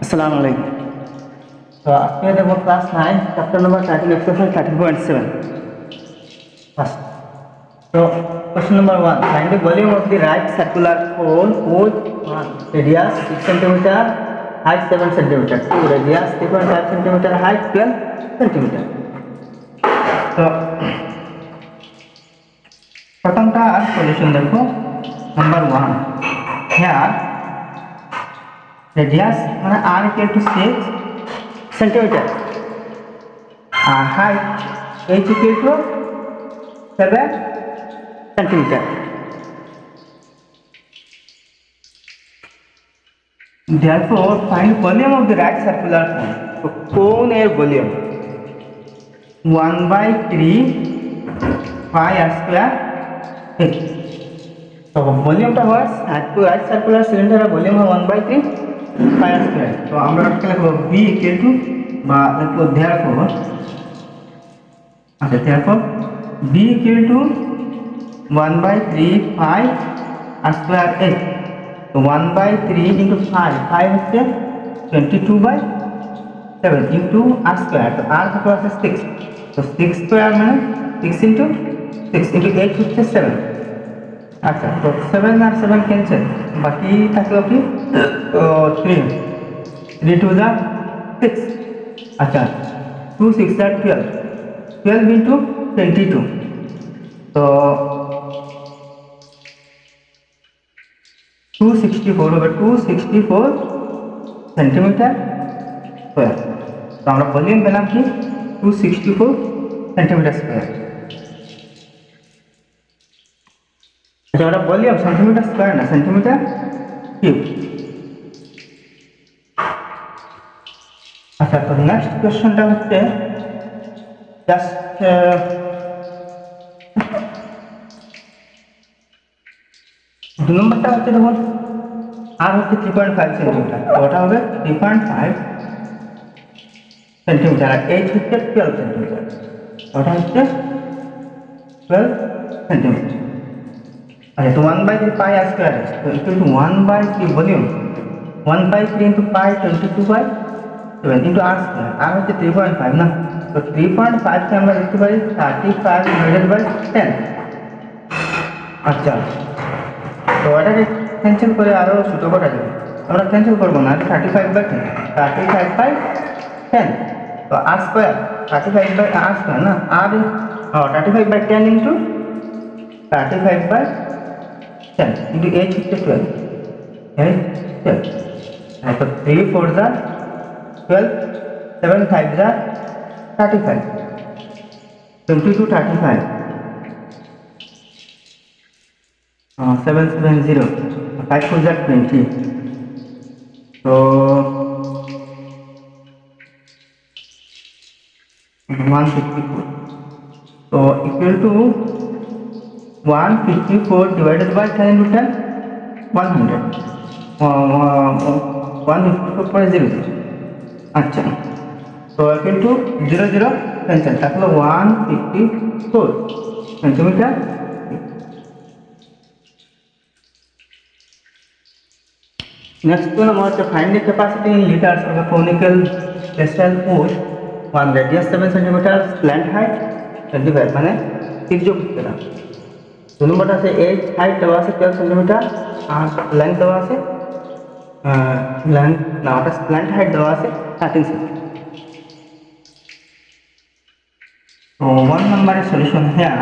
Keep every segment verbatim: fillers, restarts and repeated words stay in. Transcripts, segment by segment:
अस्सलाम वालेकुम। तो आज के देखो class nine chapter number thirteen exercise thirteen point seven first. तो question number one, find the volume of the right circular cone with radius six centimeter, height seven centimeter, to radius three point five centimeter, height twelve centimeter। तो प्रथमटा solution देखो number one, here radius माने r equal to six centimeter, uh, height h equal to seven centimeter। Therefore find volume of the right circular cone। तो cone air volume one by three pi r square h। तो volume टा है right circular cylinder volume है one by three pi r square. तो আমরা লিখব b equal two বা লিখব therefore, আচ্ছা therefore b equal to one by three pi r square h। তো one by three into five, five হচ্ছে twenty-two by seven into r square। তো r কত আছে six, তো six স্কয়ার মানে six into six into eight হচ্ছে seven। अच्छा तो सेवन और सेवन कैंसिल, बाकी থাকলো কি তো थ्री, थ्री टू जा सिक्स। अच्छा टू सिक्स जा twelve, twelve into twenty two, तो टू सिक्सटी फोर होगा, two sixty four centimetre square. तो আমরা ভলিউম পেলাম কি two sixty four centimetre square. अच्छा वॉल्यूम सेंटीमीटर स्क्वायर ना सेंटीमीटर क्यूब। अच्छा तो नेक्स्ट क्वेश्चनটা হচ্ছে জাস্ট দু নম্বরটা হচ্ছে দেখুন আর হচ্ছে থ্রি পয়েন্ট ফাইভ সেন্টিমিটার, তো ওটা হবে থ্রি পয়েন্ট ফাইভ সেন্টিমিটার আর এইচ হচ্ছে টুয়েলভ সেন্টিমিটার, ওটা হচ্ছে টুয়েলভ সেন্টিমিটার। अच्छा तो one by three pi r square तो equal to one by three volume one by three into pi twenty two by seven into r square, r होते three point five ना, तो three point five से हमें लिखते पारी thirty five divided by ten. अच्छा तो এটাকে ক্যান্সেল করে আরো ছোট করা যাবে, আমরা ক্যান্সেল করব না, thirty five by ten, thirty five by ten, তো r square thirty five by r square ना, r thirty five by ten into thirty five by ten into h equal to twelve, h twelve. तो three four जा twelve, seven five जा thirty five, twenty two thirty five, seven seven zero, five four जा twenty, तो one fifty four, तो equal to one fifty four divided by ten into ten one hundred, one fifty four point zero zero. अच्छा तो equal to zero zero cancel, থাকলো one fifty four centimetre. Next तो number है find the capacity in litres of a conical crystal would one radius seven centimetre, slant height twenty five माने তির্যক উচ্চতা। दो number আছে एज हाइट দেওয়া আছে ट्वेल्व সেন্টিমিটার আর লেন্থ দেওয়া আছে লেন্থ না ওটা স্ল্যান্ট হাইট দেওয়া আছে থার্টিন সেন্টিমিটার। তো वन নম্বরের সলিউশন হিয়ার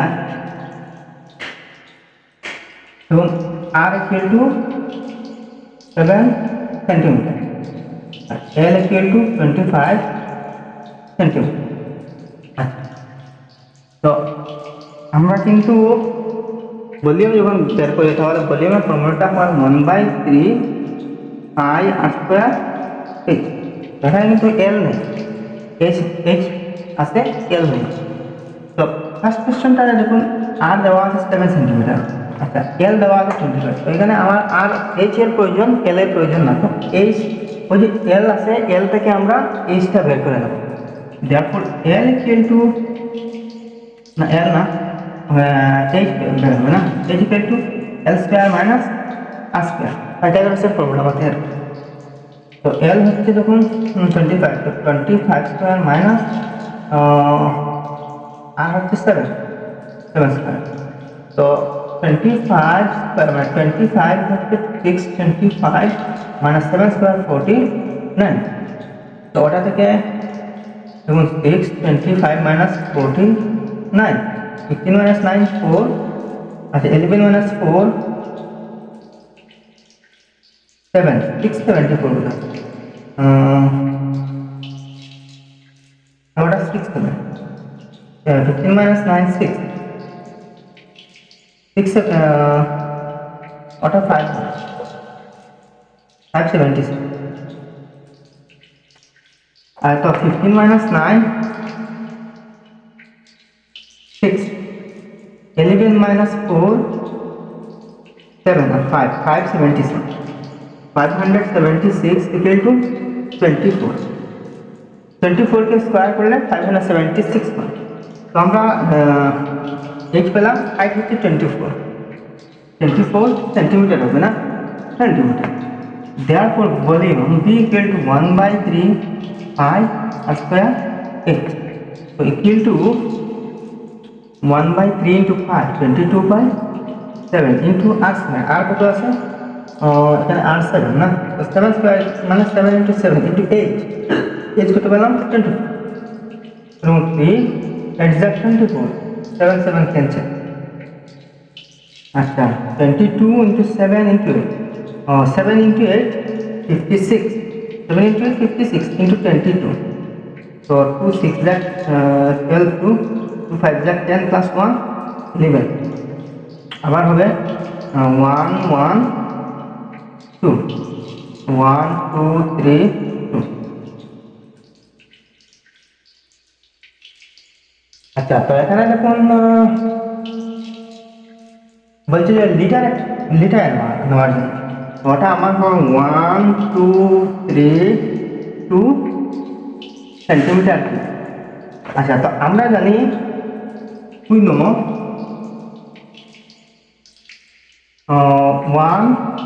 এবং r equal to seven centimetre আর l equal to twenty five centimetre. আচ্ছা তো আমরা কিন্তু वॉल्यूम যখন বের করি তাহলে ভলিউমের ফর্মুলাটা হয় one by three pi R square h. এখানে কিন্তু এল নেই, এইচ এইচ আছে, এল নেই। তো ফার্স্ট কোশ্চেনটা দেখুন আর দেওয়া আছে সেভেন সেন্টিমিটার, আচ্ছা এল দেওয়া আছে টোয়েন্টি ফাইভ, তো এখানে আমার আর এইচ এর প্রয়োজন, এল এর প্রয়োজন না। তো এইচ ওই যে এল আছে, এল থেকে আমরা এইচটা বের করে নেব। therefore এল ইকুয়াল টু না এল না एच बेर হবে না, H equal to L square minus R square, এটা হচ্ছে ফর্মুলা আমাদের। तो তো এল হচ্ছে যখন টোয়েন্টি ফাইভ, তো twenty five square minus R হচ্ছে সেভেন, সেভেন স্কোয়ার। তো টোয়েন্টি ফাইভ স্কোয়ার মানে টোয়েন্টি ফাইভ হচ্ছে six twenty five minus seven square forty nine. তো ওটা থেকে দেখুন six twenty five minus forty nine, fifteen minus nine four, আচ্ছা eleven minus four seven, six seventy four ওটা ওটা six seven, fifteen minus nine six, six ওটা five five seventy six. আর তো fifteen minus nine six, eleven minus four seven, আর five five seventy six, five seventy six equal to twenty four, twenty four के square कर ले five seventy six pi. तो আমরা eight পেলাম, height হচ্ছে twenty four, twenty four centimetre হবে না, centimetre. Therefore volume V equal to one by three pi R square eight, তো equal to one by three into five twenty two by seven into R square, আর কত আছে এখানে R seven না, তো seven square মানে seven into seven into eight, eight কত পেলাম twenty four, এবং three exact twenty four, seven seven cancel. আচ্ছা twenty two into seven into eight, seven into eight fifty six, seven into eight fifty six into twenty two, তো two six ল্যাক twelve, two two five ল্যাক ten plus one eleven, আবার হবে one one two, one two three two. আচ্ছা তো এখানে দেখুন বলছে যে লিটার লিটার নেওয়ার জন্য, ওটা আমার one two three two centimetre. আচ্ছা তো আমরা জানি we know one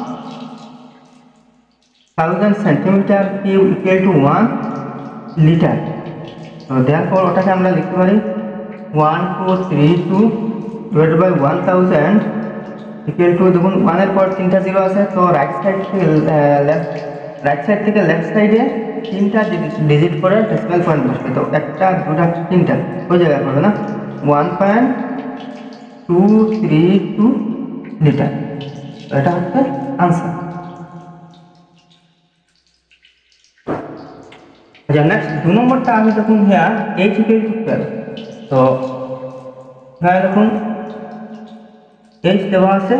thousand centimetre cube equal to one litre. তো দেয়ারফর ওটাকে আমরা লিখতে পারি one two three two divide by one thousand equal to, দেখুন ওয়ানের পর তিনটা জিরো আছে, তো রাইট সাইড থেকে লেফট রাইট সাইড থেকে লেফট সাইডে তিনটা ডিজিট করে ডেসিমাল পয়েন্ট বসবে, তো একটা দুটা তিনটা ওই জায়গায় পড়বে না, one point two three two litre. তো এটা হচ্ছে আনসার। আচ্ছা নেক্সট দু নম্বরটা আমি দেখুন হ্যাঁ এইচ ইকুয়াল টু টুয়েলভ, তো হ্যাঁ দেখুন এইচ দেওয়া আছে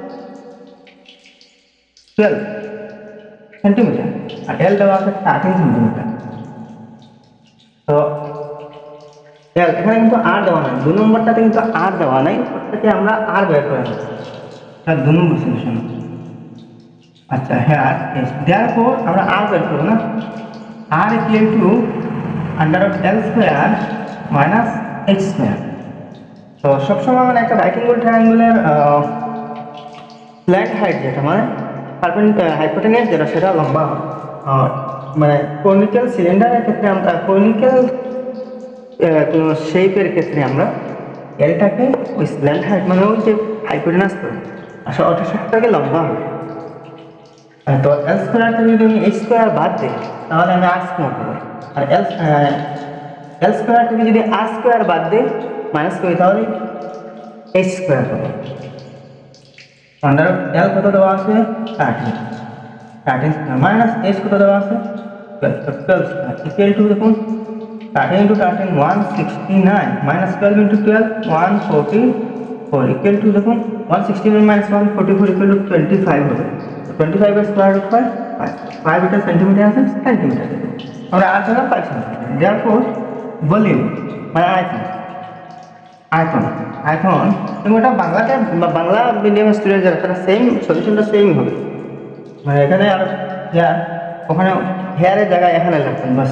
টুয়েলভ সেন্টিমিটার আর এল দেওয়া আছে থার্টিন সেন্টিমিটার। তো এল এখানে কিন্তু আর দেওয়া নাই, দু নম্বরটাতে কিন্তু আর দেওয়া নাই, ওটাকে আমরা আর বের করে নেব, তার দু নম্বর সলিউশন। আচ্ছা হ্যাঁ দেয়ারফর আমরা আর বের করবো না, R equal to under of L square minus H square. তো সবসময় মানে একটা রাইট অ্যাঙ্গেল ট্রায়াঙ্গেলের ফ্ল্যাট হাইট যেটা মানে হাইপোটেনিয়াস যেটা সেটা লম্বা হয়, মানে কনিক্যাল সিলিন্ডারের ক্ষেত্রে আমরা কনিক্যাল কোনো শেপের ক্ষেত্রে আমরা এলটাকে ওই স্ল্যান্ট হাইট মানে ওই যে হাইপোটেনাস করে আসলে ওটা সবটাকে লম্বা হবে। তো এল স্কোয়ার থেকে যদি আমি এইচ স্কোয়ার বাদ দিই তাহলে আমি আর স্কোয়ার পাবো, আর এল এল স্কোয়ার থেকে যদি আর স্কোয়ার বাদ দিই মাইনাস করি তাহলে এইচ স্কোয়ার পাবো। আন্ডার এল কত দেওয়া আছে thirteen, thirteen square minus H কত দেওয়া আছে twelve, twelve square equal to দেখুন thirteen into thirteen one sixty nine minus twelve into twelve one forty four equal to দেখুন one sixty nine minus one forty four equal to twenty five হবে। Twenty five এর square root five, five এটা centimetre আছে centimetre, আমরা R পেলাম five centimetre. Therefore volume মানে আয়তন, আয়তন আয়তন এবং ওটা বাংলাতে বাংলা মিডিয়াম স্টুডেন্ট যারা তারা সেম সলিউশনটা সেম হবে, মানে এখানে আর হেয়ার ওখানে হেয়ারের জায়গায় এখানে লাগবেন বাস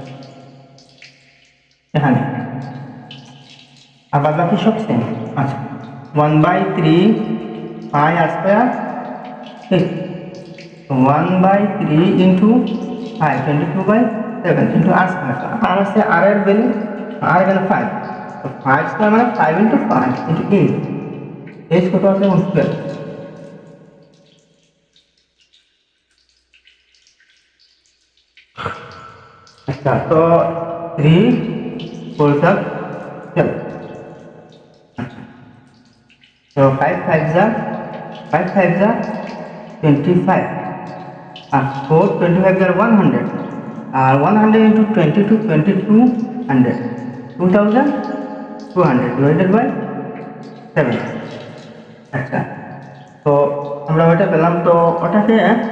এখানে, আর বাদ বাকি সব সেম। আচ্ছা one by three pi R square one by three into five twenty two by seven into R square R আছে আর এর ভ্যালু আর এখানে ফাইভ তো ফাইভ স্কোয়ার মানে five into five into eight eight কত আছে twelve अच्छा तो three four तक चल तो फाइव फाइव जा फाइव फाइव जा ट्वेंटी फाइव और फोर ट्वेंटी फाइव जा वन हंड्रेड और one hundred into twenty two twenty two hundred two thousand two hundred divided by seven अच्छा तो আমরা ওটা পেলাম তো ওটাকে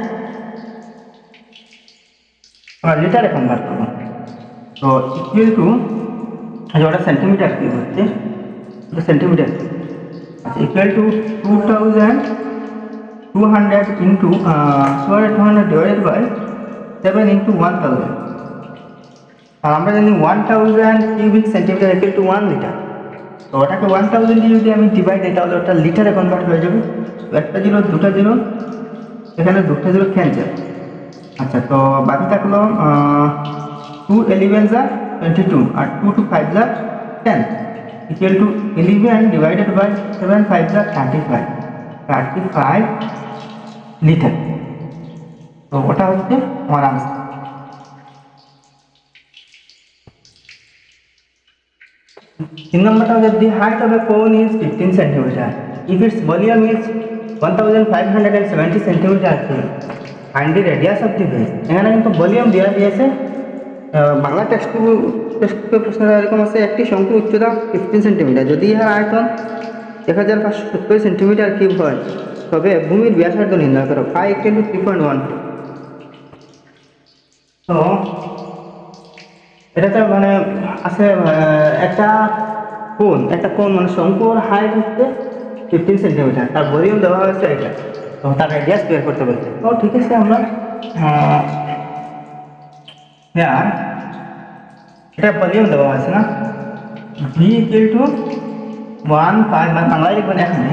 আমরা লিটারে কনভার্ট করব তো ইকুয়াল টু ওটা সেন্টিমিটার কি হচ্ছে এটা সেন্টিমিটার আচ্ছা equal to two thousand two hundred into two hundred divided by seven into one thousand আর আমরা জানি one thousand cubic centimetre equal to one litre তো ওটাকে ওয়ান থাউজেন্ড দিয়ে যদি আমি ডিভাইড দিই তাহলে ওটা লিটারে কনভার্ট হয়ে যাবে একটা জিরো দুটো জিরো এখানে দুটো জিরো ক্যান্সেল अच्छा तो बाकी থাকলো टू इलेवन जा ट्वेंटी टू और टू टू फाइव जा ten equal to eleven divided by seven five जा thirty five thirty five litre তো ওটা হচ্ছে আমার आंसर तीन नंबरটা হচ্ছে the height of a cone is fifteen centimeter if its volume is one thousand five hundred seventy centimeter find the radius of the base এখানে কিন্তু volume দেওয়া দিয়েছে বাংলা টেক্সট টেক্সটে প্রশ্ন এরকম আছে একটি শঙ্কু উচ্চতা ফিফটিন সেন্টিমিটার যদি এর আয়তন এক হাজার পাঁচশো সত্তর সেন্টিমিটার কিউব হয় তবে ভূমির ব্যাসার্ধ নির্ণয় করো five equal to three point one তো এটা তো মানে আছে একটা কোণ একটা কোণ মানে শঙ্কুর হাইট হচ্ছে ফিফটিন সেন্টিমিটার তার ভলিউম দেওয়া হয়েছে এটা तो তার রেডিয়াস বের করতে বলছে তো ঠিক আছে আমরা यार এটা ভলিউম দেওয়া আছে না v equal to one five মানে বাংলায় লিখবেন এখানে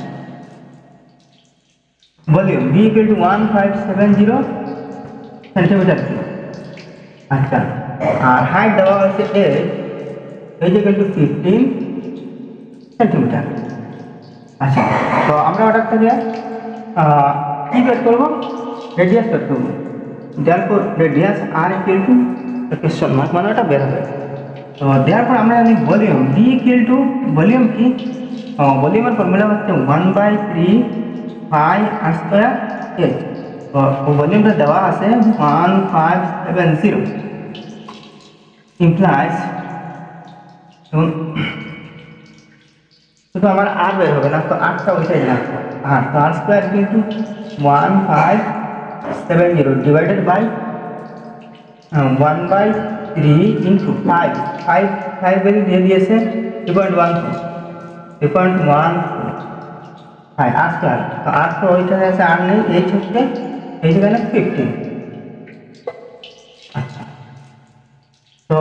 volume v equal to one five seven zero centimetre আচ্ছা আর হাইট দেওয়া আছে a এই যে ইকুয়াল টু ফিফটিন সেন্টিমিটার আচ্ছা তো আমরা ওটা থেকে কি বের করব রেডিয়াস বের করব therefore radius R equal to question mark মানে এটা বের হবে তো দেয়ারপর আমরা জানি volume v equal to volume কি ভলিউমের ফর্মুলা হচ্ছে one by three pi R square a তো ভলিউমটা দেওয়া আছে one five seven zero implies तो हमारा आर बेर होगा ना तो आठ का उठे ना हाँ तो R square into one five seven zero divided by one by three into five five five value दे दिए से three point one three point one five R square तो आर तो वही तरह से आर नहीं एच होते एच का ना फिफ्टीन अच्छा तो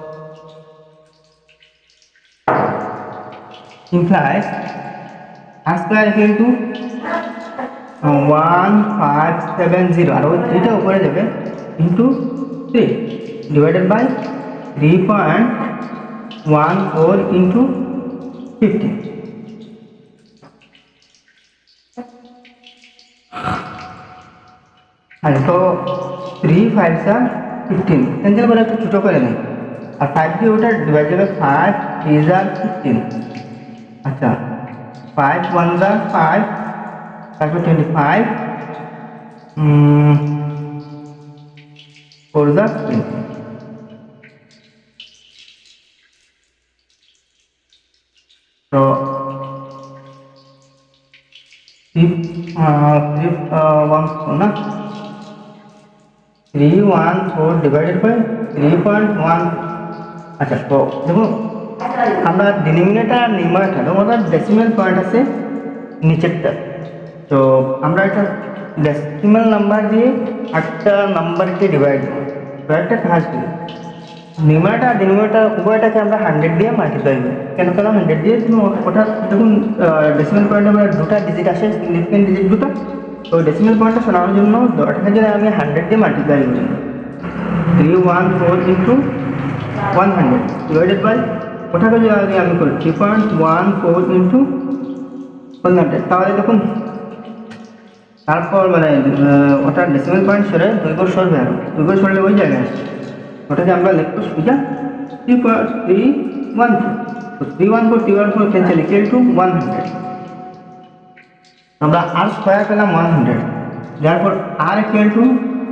implies r square equal to one five seven zero और वो थ्री टा ऊपर जाবে into three divided by three point one four into fifteen আর তো थ्री फाइव सा फिफ्टीन कैंसिल করে একটু ছোট করে নেই আর फाइव দিয়ে ওটা ডিভাইড হবে फाइव थ्री सा फिफ्टीन अच्छा फाइव वन ज़ा फाइव ताकि ट्वेंटी फाइव फोर ज़ा ट्वेंटी तो थ्री थ्री वन फोर ना three one four divided by three point one अच्छा तो देखो আমরা ডিনোমিনেটর আর নিউমারেটর ওদের ডেসিমাল পয়েন্ট আছে নিচেরটা তো আমরা এটা ডেসিমাল নাম্বার দিয়ে আটটা নাম্বারকে ডিভাইড করব তো একটা কাজ করি নিউমারেটর আর ডিনোমিনেটর উভয়টাকে আমরা হান্ড্রেড দিয়ে মাল্টিপ্লাই করি কেন কেন হান্ড্রেড দিয়ে ওটা দেখুন ডেসিমাল পয়েন্ট আমরা দুটো ডিজিট আসে সিগনিফিকেন্ট ডিজিট দুটো তো ডেসিমেল পয়েন্টটা শোনানোর জন্য দশটাকে যদি আমি হান্ড্রেড দিয়ে মাল্টিপ্লাই করি, three one four into one hundred divided by ওটাকে যদি আমি করি three point one four into one hundred, তাহলে দেখুন তারপর মানে ওটা ডেসিমেল পয়েন্ট সরে দুই ঘর সরবে, আরও দুই ঘর সরলে ওই জায়গায় আসবে, ওটাকে আমরা লিখবো সোজা three point three one four. তো three one four three one four cancel equal to one hundred. আমরা আর স্কোয়ার পেলাম ওয়ান হান্ড্রেড, তারপর R equal to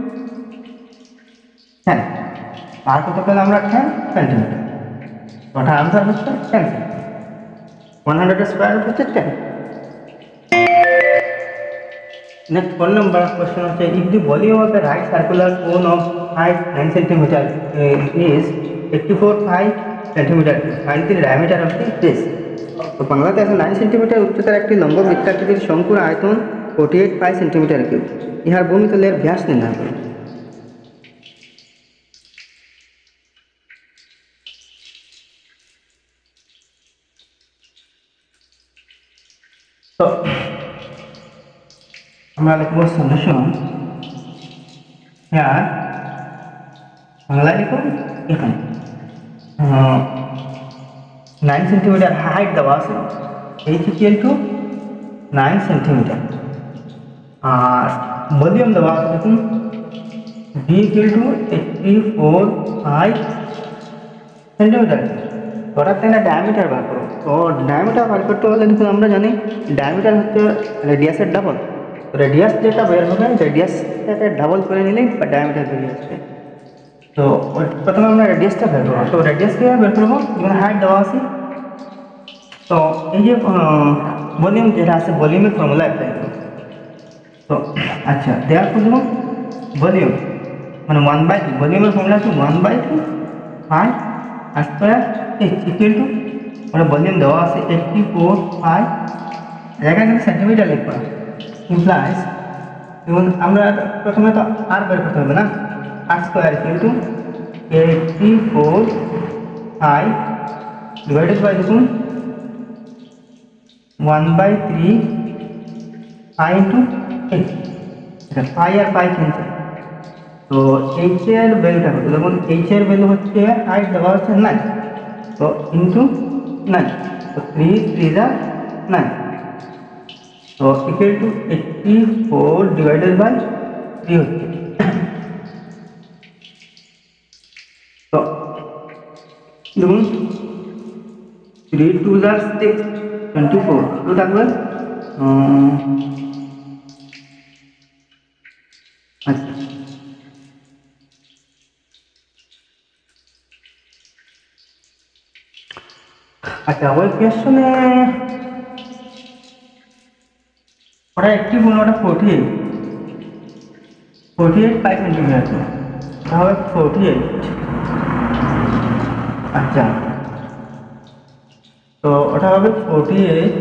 ten, R কত পেলাম আমরা টেন সেন্টিমিটার। ওটা আনসার হচ্ছে টেন, ওয়ান হান্ড্রেড স্কোয়ার হচ্ছে ten. Next one number question is if the volume of the right circular cone of height nine centimeter uh, is eighty-four five centimeter, find the diameter of the base. तो बांग्लाते আছে nine centimeter উচ্চতার একটি লম্ব বৃত্তাকৃতির শঙ্কুর আয়তন forty-eight point five centimeter cube. ইহার ভূমিতলের ব্যাস নির্ণয় করুন। তো আমরা লিখব সলিউশন, হ্যাঁ বাংলা লিখুন এখানে নাইন সেন্টিমিটার হাইট দেওয়া আছে, H equal to nine centimetre, আর ভলিউম দেওয়া আছে দেখুন V equal to eighty four five centimetre. ওটার থেকে ডায়ামিটার বার করো। তো ডায়ামিটার বার করতে হলে দেখুন আমরা জানি ডায়ামিটার হচ্ছে রেডিয়াসের ডাবল, রেডিয়াস যেটা বের হবে রেডিয়াসটাকে ডাবল করে নিলেই ডায়ামিটার বেরিয়ে আসবে। তো প্রথমে আমরা রেডিয়াসটা বের করবো। তো রেডিয়াস কীভাবে বের করবো, যেমন হাইট দেওয়া আছে, তো এই যে ভলিউম যেটা আছে ভলিউমের ফর্মুলা অ্যাপ্লাই করবো। তো আচ্ছা দেওয়ার পর দেখুন ভলিউম মানে ওয়ান বাই টু, ভলিউমের ফর্মুলা হচ্ছে one by two five R square H equal to ওটা ভলিউম দেওয়া আছে এইটটি ফোর ফাইভ, জায়গায় কিন্তু সেন্টিমিটার লিখবো না, ইমপ্লাইজ এবং আমরা প্রথমে তো আর বের করতে হবে না, R square equal to eighty four five divided by দেখুন one by three five into eight, এটা ফাইভ আর ফাইভ ক্যান্সেল। তো এইচ এর ভ্যালুটা হচ্ছে দেখুন এইচ এর ভ্যালু হচ্ছে হাইট দেওয়া হচ্ছে নাইন, তো ইন্টু নাইন, তো থ্রি থ্রি যা নাইন, তো equal to eighty four divided by three হচ্ছে। তো দেখুন থ্রি টু যা সিক্স টোয়েন্টি ফোর, তো থাকবে আচ্ছা আচ্ছা ওই কোয়েশ্চনে ওটা একটি গুণ ওটা forty eight forty eight five centimetre, তাহলে ফোর্টি এইট। আচ্ছা তো ওটা হবে ফোর্টি এইট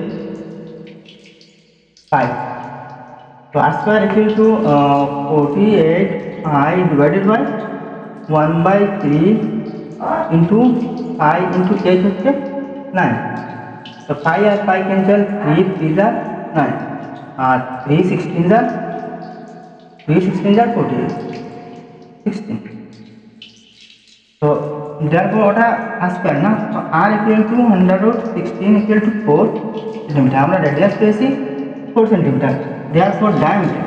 ফাইভ, তো R square equal to forty eight five divided by one by three into five into eight হচ্ছে নাইন, তো ফাইভ আর ফাইভ ক্যান্সেল, থ্রি থ্রি যা নাইন আর থ্রি সিক্সটিন যা থ্রি সিক্সটিন যা ফোর্টি এইট সিক্সটিন। তো therefore ওটা আসবে না, তো R equal to hundred root sixteen equal to four centimetre. আমরা রেডিয়াস পেয়েছি four centimetre, therefore diameter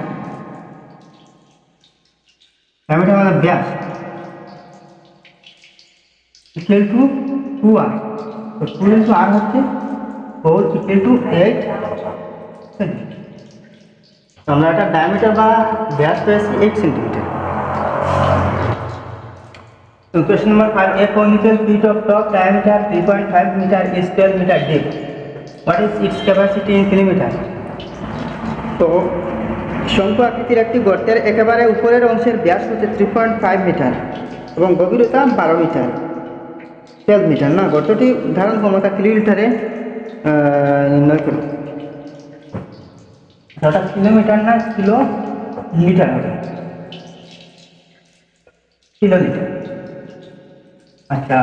diameter মানে ব্যাস ইকুয়াল টু টু আর, তো টু ইন্টু আর হচ্ছে four equal to eight centimetre. তো আমরা একটা ডায়ামিটার বা ব্যাস পেয়েছি eight centimetre. So question number five, a conical piece of top diameter three point five meter is twelve meter deep. What is its capacity in kilometer? তো শঙ্কু আকৃতির একটি গর্তের একেবারে উপরের অংশের ব্যাস হচ্ছে থ্রি পয়েন্ট ফাইভ মিটার এবং গভীরতা বারো মিটার, টুয়েলভ মিটার না। গর্তটি ধারণ ক্ষমতা কিলোমিটারে নির্ণয় করুন। ওটা কিলোমিটার না কিলো লিটার হবে, কিলো লিটার। আচ্ছা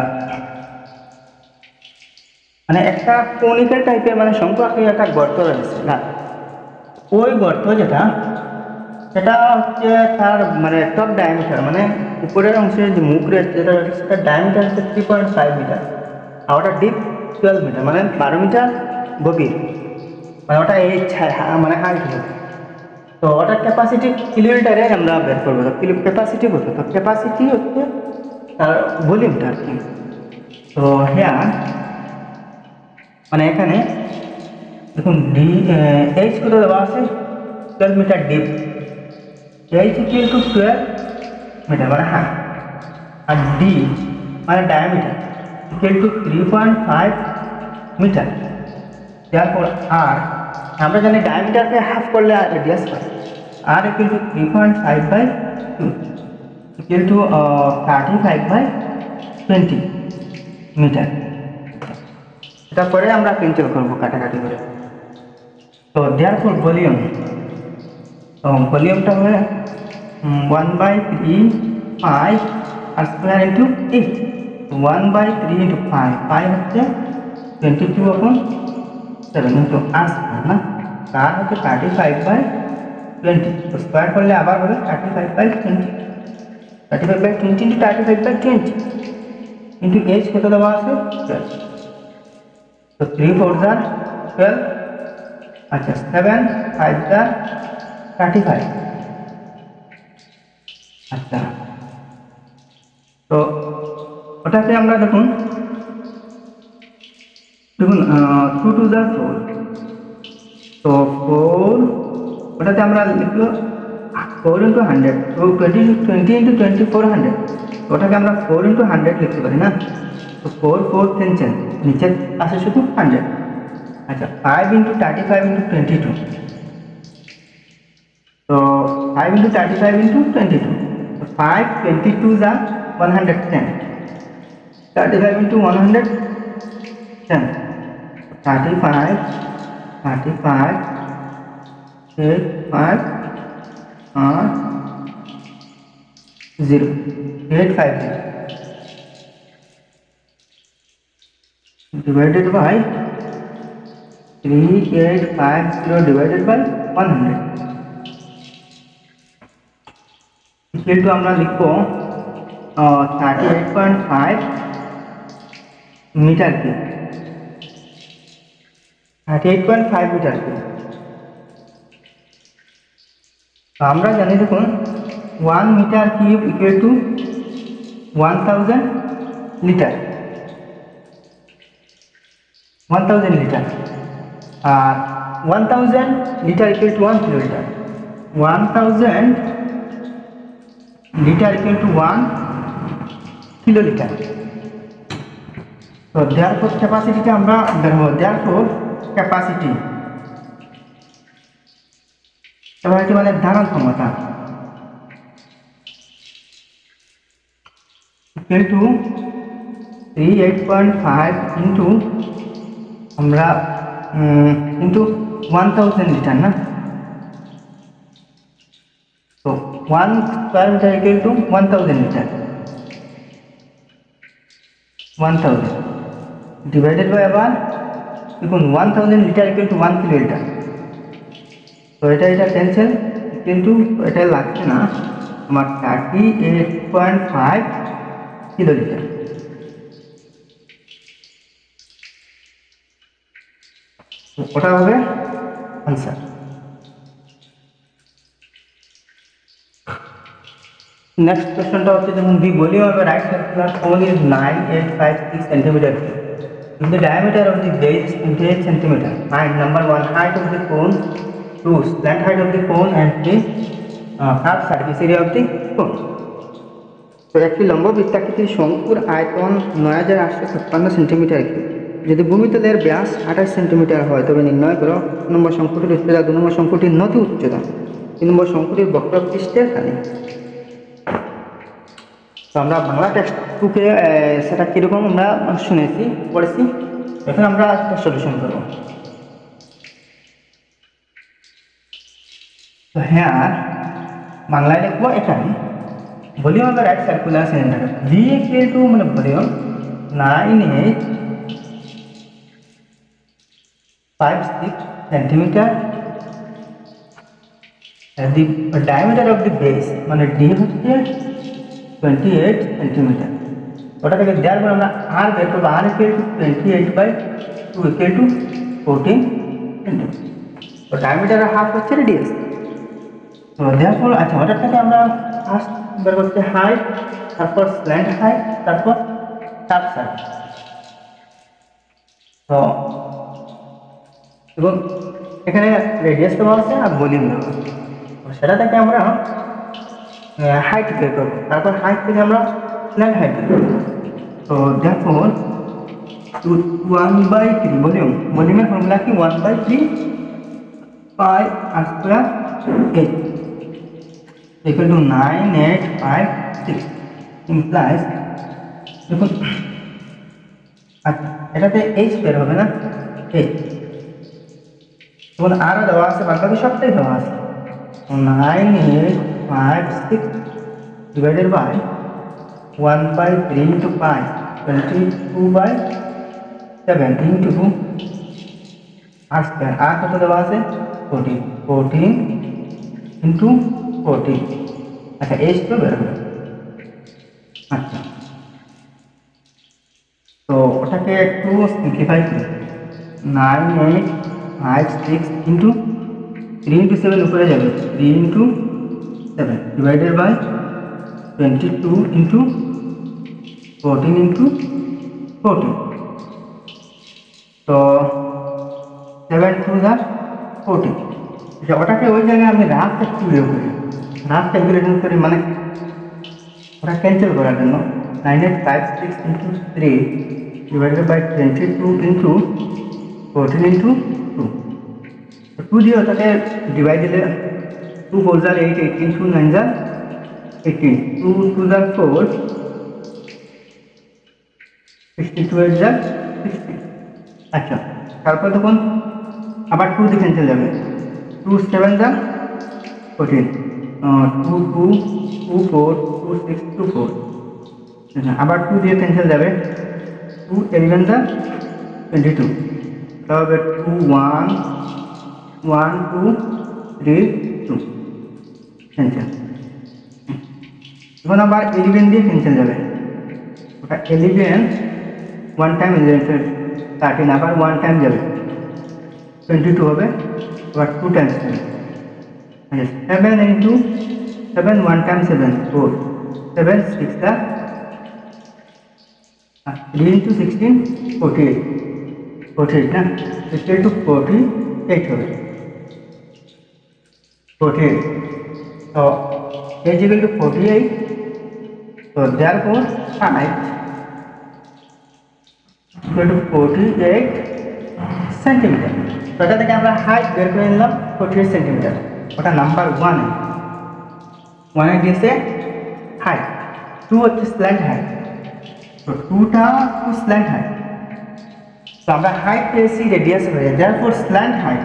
মানে একটা কনিক্যাল টাইপের মানে শঙ্কু আকৃতির একটা গর্ত রয়েছে না, ওই গর্ত যেটা সেটা হচ্ছে তার মানে টপ ডায়ামিটার, মানে উপরের অংশে যে মুখ রয়েছে যেটা রয়েছে সেটা ডায়ামিটার হচ্ছে থ্রি পয়েন্ট ফাইভ মিটার, আর ওটা ডিপ টুয়েলভ মিটার, মানে বারো মিটার গভীর, মানে ওটা এই মানে হাইট হবে। তো ওটার ক্যাপাসিটি কিলোমিটারে আমরা বের করবো। তো ক্যাপাসিটি কত? তো ক্যাপাসিটি হচ্ছে তার ভলিউমটা আর কি। তো হ্যাঁ মানে এখানে দেখুন ডি এইচ কত দেওয়া আছে, twelve metre deep, H equal to twelve metre মানে হাইট, আর ডি মানে diameter equal to three point five metre. তারপর আর আমরা জানি ডায়ামিটারকে হাফ করলে আর রেডিয়াস পাই, R equal to three point five by two equal to thirty five by twenty metre. তারপরে আমরা ক্যান্সেল করবো কাটাকাটি করে। তো দেয়ারফর ভলিউম, তো ভলিউমটা হবে one by three five R square into eight, one by three into five, five হচ্ছে twenty two upon seven into আর স্কোয়ার না, তার হচ্ছে thirty five by twenty, square করলে আবার হবে thirty five by twenty, thirty five by twenty into thirty five by twenty into H কত দেওয়া আছে টুয়েলভ। তো থ্রি ফোর জার টুয়েলভ, আচ্ছা সেভেন ফাইভ জার থার্টি ফাইভ। আচ্ছা তো ওটাকে আমরা দেখুন দেখুন টু টু জার ফোর, তো ফোর ওটাতে আমরা লিখলো ফোর ইন্টু হান্ড্রেড, তো twenty twenty into twenty four hundred, ওটাকে আমরা ফোর ইন্টু হান্ড্রেড লিখতে পারি না। তো ফোর ফোর টেনশন নিচের আসে শুধু হান্ড্রেড। আচ্ছা five into thirty five into twenty two, তো five into thirty five into twenty two, five twenty two যা one hundred ten, thirty five into one hundred ten, thirty five thirty five eight five আর zero eight five zero divided by three eight five zero divided by one hundred equal to আমরা লিখবো thirty eight point five metre cube, thirty eight point five metre cube. আমরা জানি দেখুন one metre cube equal to one thousand litre, one thousand litre, আর one thousand litre equal to one kilo litre, one thousand litre equal to one kilo litre. তো therefore ক্যাপাসিটিটা আমরা বের হবো, therefore capacity capacity মানে ধারণ ক্ষমতা equal to three eight point five into আমরা ইন্টু ওয়ান থাউজেন্ড লিটার না, তো one square metre equal to one thousand litre, one thousand divided by আবার দেখুন one thousand litre equal to one kilo litre. তো এটা এটা cancel, কিন্তু এটা লাগছে না আমার thirty eight point five kilo litre. ওটা হবে আনসার। नेक्स्ट क्वेश्चनটা হচ্ছে যেমন the volume of a right circular cone is nine eight five six centimeter cube. If the diameter of the base is eight centimeter, find number one height of the cone, two slant height of the cone and three uh, half surface area of the cone. তো একটি লম্ব বৃত্তাকৃতির শঙ্কুর আয়তন নয় হাজার আটশো ছাপ্পান্ন centimetre cube. যদি ভূমিতলের ব্যাস আঠাশ সেন্টিমিটার হয় তবে নির্ণয় করো এক নম্বর শঙ্কুটির উচ্চতা, দু নম্বর শঙ্কুটির নতি উচ্চতা, তিন নম্বর শঙ্কুটির বক্রপৃষ্ঠের খালি। তো আমরা বাংলা টেক্সট বুকে সেটা কীরকম আমরা শুনেছি পড়েছি, এখন আমরা একটা সলিউশন করব। তো হ্যাঁ বাংলায় লিখবো এখানে volume of the right circular cylinder V equal to মানে volume nine eight five six centimetre the diameter of the base মানে ডি হচ্ছে টোয়েন্টি এইট সেন্টিমিটার। ওটা থেকে দেওয়ার পর আমরা আর বের করবো, r equal to twenty eight by two equal to fourteen centimetre. তো ডায়ামিটার হাফ হচ্ছে রেডিয়াস। তো দেওয়ার পর আচ্ছা ওটার থেকে আমরা ফার্স্ট বের করছি হাইট, তারপর স্ল্যান্ট হাইট, তারপর টাপ সাইড। তো এবং এখানে রেডিয়াস দেওয়া আছে আর ভলিউম দেওয়া আছে। সেটা থেকে আমরা হাইট বের করবো, তারপর হাইট থেকে আমরা স্ল্যান্ট হাইট বের করবো। তো দেখো ওয়ান বাই থ্রি ভলিউম, ভলিউমের ফর্মুলা কি one by three pi R square h equal to nine eight five six implies. দেখুন আচ্ছা এটাতে এইচ বের হবে না, এইচ এবং আরও দেওয়া আছে, বাকি সবটাই দেওয়া আছে। Nine eight five six divided by one by three into pi twenty two by seven into two r square. আর কত দেওয়া আছে ফোরটিন, ফোরটিন ইন্টু ফোরটিন। আচ্ছা এইচ তো বের হবে। আচ্ছা তো ওটাকে একটু সিম্পলিফাই করি, nine eight five six into three into seven উপরে যাবে, three into seven divided by twenty two into fourteen into fourteen. তো সেভেন টু যা ফোরটিন। ওটাকে ওই জায়গায় আমি রাফ ক্যালকুলেট করি, রাফ ক্যালকুলেশন করি মানে ওটা ক্যান্সেল করার জন্য। Nine eight five six into three divided by twenty two into fourteen into two. Two দিয়ে ওটাকে ডিভাইড দিলে টু ফোর জার এইট, এইটিন টু নাইন জার এইটিন, টু টু জার ফোর, সিক্সটি টু এইট জার সিক্সটি। আচ্ছা তারপর দেখুন আবার টু দিয়ে ক্যান্সেল যাবে, টু সেভেন জার fourteen, two two two four two six two four. আবার টু দিয়ে ক্যান্সেল যাবে, টু ইলেভেন জার টোয়েন্টি টু, তবে two one one two three two cancel. এখন আবার ইলেভেন দিয়ে ক্যান্সেল যাবে, ওটা eleven one time eleven thirteen, আবার ওয়ান টাইম যাবে টোয়েন্টি টু হবে, আবার টু টাইমস যাবে seven into seven, one time seven four, seven six আর three into sixteen forty eight, forty eight না ইকুয়াল টু ফোর্টি এইট হবে, forty eight. তো h equal to forty eight. তো therefore height equal to forty eight centimetre. তো এটা থেকে আমরা height বের করে নিলাম ফোর্টি এইট সেন্টিমিটার, ওটা নাম্বার ওয়ানে ওয়ানে দিয়েছে হাইট, টু হচ্ছে স্ল্যান্ট হাইট। তো টুটা টু স্ল্যান্ট হাইট। তো আমরা হাইট পেয়েছি রেডিয়াস হয়ে, therefore slant height,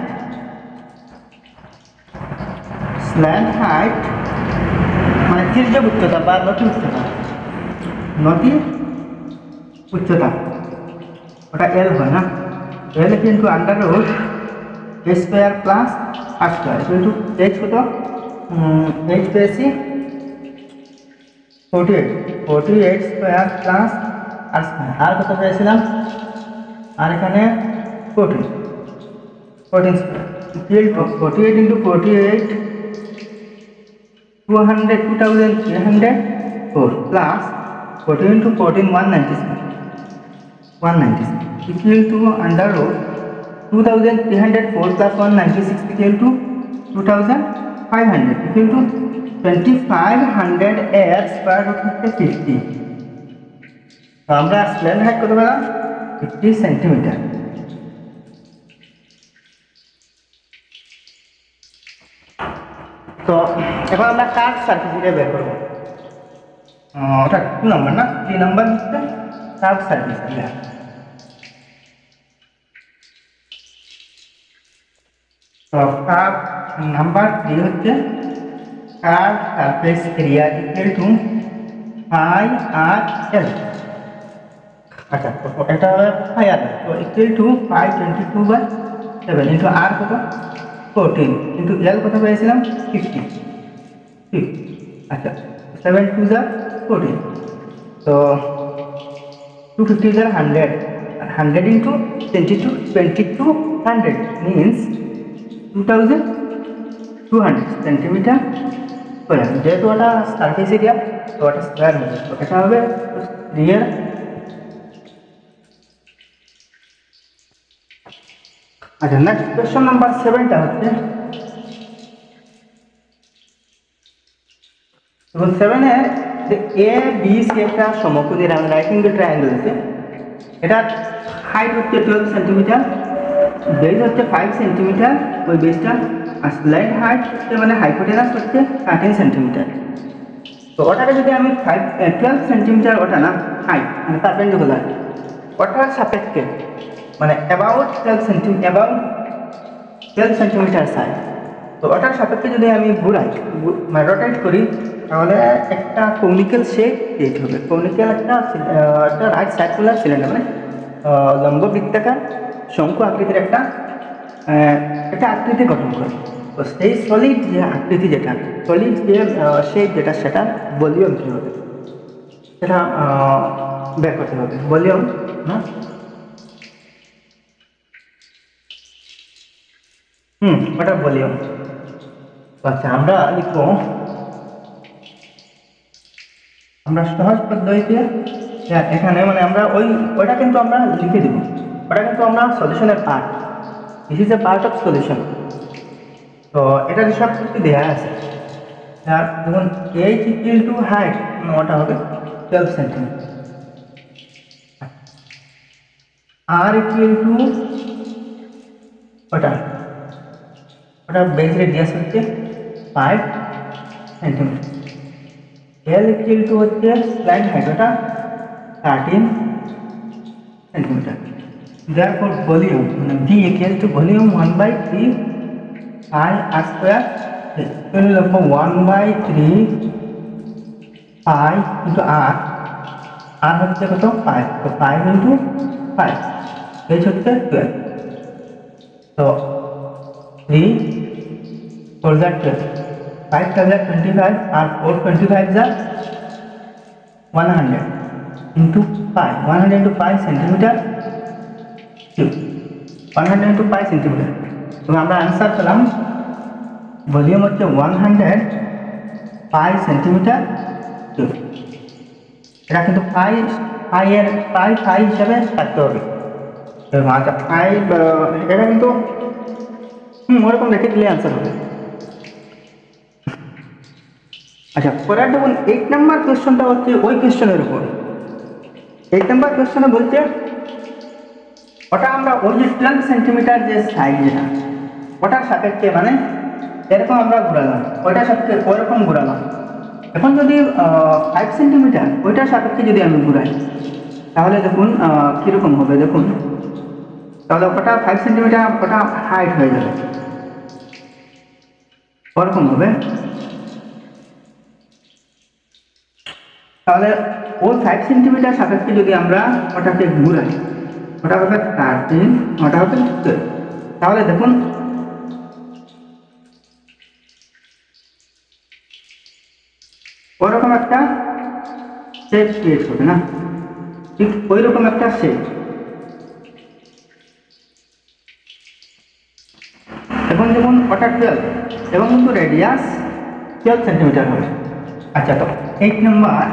slant height মানে তির্যক উচ্চতা বা নতি উচ্চতা, নতি উচ্চতা ওটা এল হয় না, এল কিন্তু under root a square plus R square কিন্তু এইচ কত, এইচ পেয়েছি forty eight, forty eight square plus আর স্কোয়ার, আর কত পেয়েছিলাম, আর এখানে fourteen, fourteen square two forty eight into forty eight two hundred two thousand three hundred four plus fourteen into fourteen one ninety six, one ninety six equal to under root two thousand three hundred four plus one ninety six equal to two thousand five hundred equal to twenty-five hundred এর square root হচ্ছে fifty. তো আমরা slant height কত পেলাম fifty centimetre. তো এখন আমরা curve সারফেসটা বের করব, ওটা টু নাম্বার না, থ্রি নাম্বার হচ্ছে কার্ভ সারফেস। তো কার্ভ নাম্বার থ্রি হচ্ছে curve surface area equal to pi r L. আচ্ছা এটা হবে পাই আর, তো equal to pi twenty two by seven into r কত ফোরটিন, কিন্তু এল কত পেয়েছিলাম ফিফটি। ঠিক, আচ্ছা সেভেন টু যা ফোরটিন, তো টু ফিফটি যা হান্ড্রেড, আর hundred into twenty two twenty two hundred means two thousand two hundred centimetre square. যেহেতু ওটা সার্ফেস এরিয়া তো ওটা স্কোয়ার হবে, তো এটা হবে রিয়েল। আচ্ছা নেক্সট কোয়েশ্চন নাম্বার সেভেনটা হচ্ছে, এবং সেভেনে যে এ বি সি একটা সমকোণী রাইট অ্যাঙ্গেল ট্রায়াঙ্গেল আছে, এটা হাইট হচ্ছে টুয়েলভ সেন্টিমিটার, বেস হচ্ছে ফাইভ সেন্টিমিটার ওই বেসটা, আর স্লাইড হাইট হচ্ছে মানে হাইপোটেনাস হচ্ছে থার্টিন সেন্টিমিটার। তো ওটাকে যদি আমি ফাইভ টুয়েলভ সেন্টিমিটার ওটা না হাইট মানে পারপেন্ডিকুলার, ওটার সাপেক্ষে মানে about twelve centimetre about twelve centimetre side, তো ওটার সাপেক্ষে যদি আমি ঘুরাই মানে রোটেট করি, তাহলে একটা কনিক্যাল শেপ ক্রিয়েট হবে। কনিক্যাল একটা একটা রাইট সার্কুলার সিলিন্ডার মানে লম্ব বৃত্তাকার শঙ্কু আকৃতির একটা একটা আকৃতি গঠন করে। তো সেই সলিড যে আকৃতি, যেটা সলিড যে শেপ যেটা, সেটা ভলিউম কী হবে সেটা বের করতে হবে। ভলিউম না হুম ওটা ভলিউম। আচ্ছা আমরা লিখবো, আমরা সহজ পদ্ধতিতে এখানে মানে আমরা ওই ওটা কিন্তু আমরা লিখে দেবো, ওটা কিন্তু আমরা সলিউশনের part, this is a part of solution. তো এটা সব কিছু দেওয়া আছে, আর দেখুন এইচ ইকুয়াল টু হাইট ওটা হবে twelve centimetre, r equal to ওটা ওটা বেস রেডিয়াস হচ্ছে five centimetre, L equal to হচ্ছে স্লাইড হাইট ওটা থার্টিন সেন্টিমিটার। therefore ভলিউম মানে V equal to volume one by three pi R square, তাহলে লিখবো one by three pi into R, r হচ্ছে কত ফাইভ, তো five into five h হচ্ছে twelve, তো থ্রি ফোর যা টুয়েলভ, ফাইভ যা টোয়েন্টি ফাইভ, আর ফোর টোয়েন্টি ফাইভ যা one hundred into five, one hundred into five centimetre cube, one hundred into five centimetre. তো আমরা আনসার পেলাম ভলিউম হচ্ছে one hundred five centimetre cube. এটা কিন্তু ফাইভ ফাইভের ফাইভ ফাইভ হিসাবে থাকতে হবে। আচ্ছা ফাইভ এটা কিন্তু হুম ওরকম রেখে দিলে আনসার হবে। আচ্ছা পরের দেখুন এইট নাম্বার কোয়েশ্চনটা হচ্ছে ওই কোয়েশ্চনের উপর। এইট নাম্বার কোয়েশ্চনে বলছে ওটা আমরা ওই যে টুয়েলভ সেন্টিমিটার যে সাইড যেটা ওটার সাপেক্ষে মানে এরকম আমরা ঘুরালাম, ওইটার সাপেক্ষে ওরকম ঘুরালাম। এখন যদি ফাইভ সেন্টিমিটার ওইটার সাপেক্ষে যদি আমি ঘুরাই, তাহলে দেখুন কীরকম হবে। দেখুন তাহলে ওটা ফাইভ সেন্টিমিটার ওটা হাইট হয়ে যাবে, ওরকম হবে। তাহলে ওই ফাইভ সেন্টিমিটার সাপেক্ষে যদি আমরা ওটাকে ঘুরাই, ওটা হবে থার্টিন, ওটা হবে টুয়েলভ। তাহলে দেখুন ওরকম একটা শেপ ক্রিয়েট হবে না, ঠিক ওই রকম একটা শেপ। এখন দেখুন ওটা টুয়েলভ এবং কিন্তু রেডিয়াস টুয়েলভ সেন্টিমিটার হবে। আচ্ছা তো এইট নাম্বার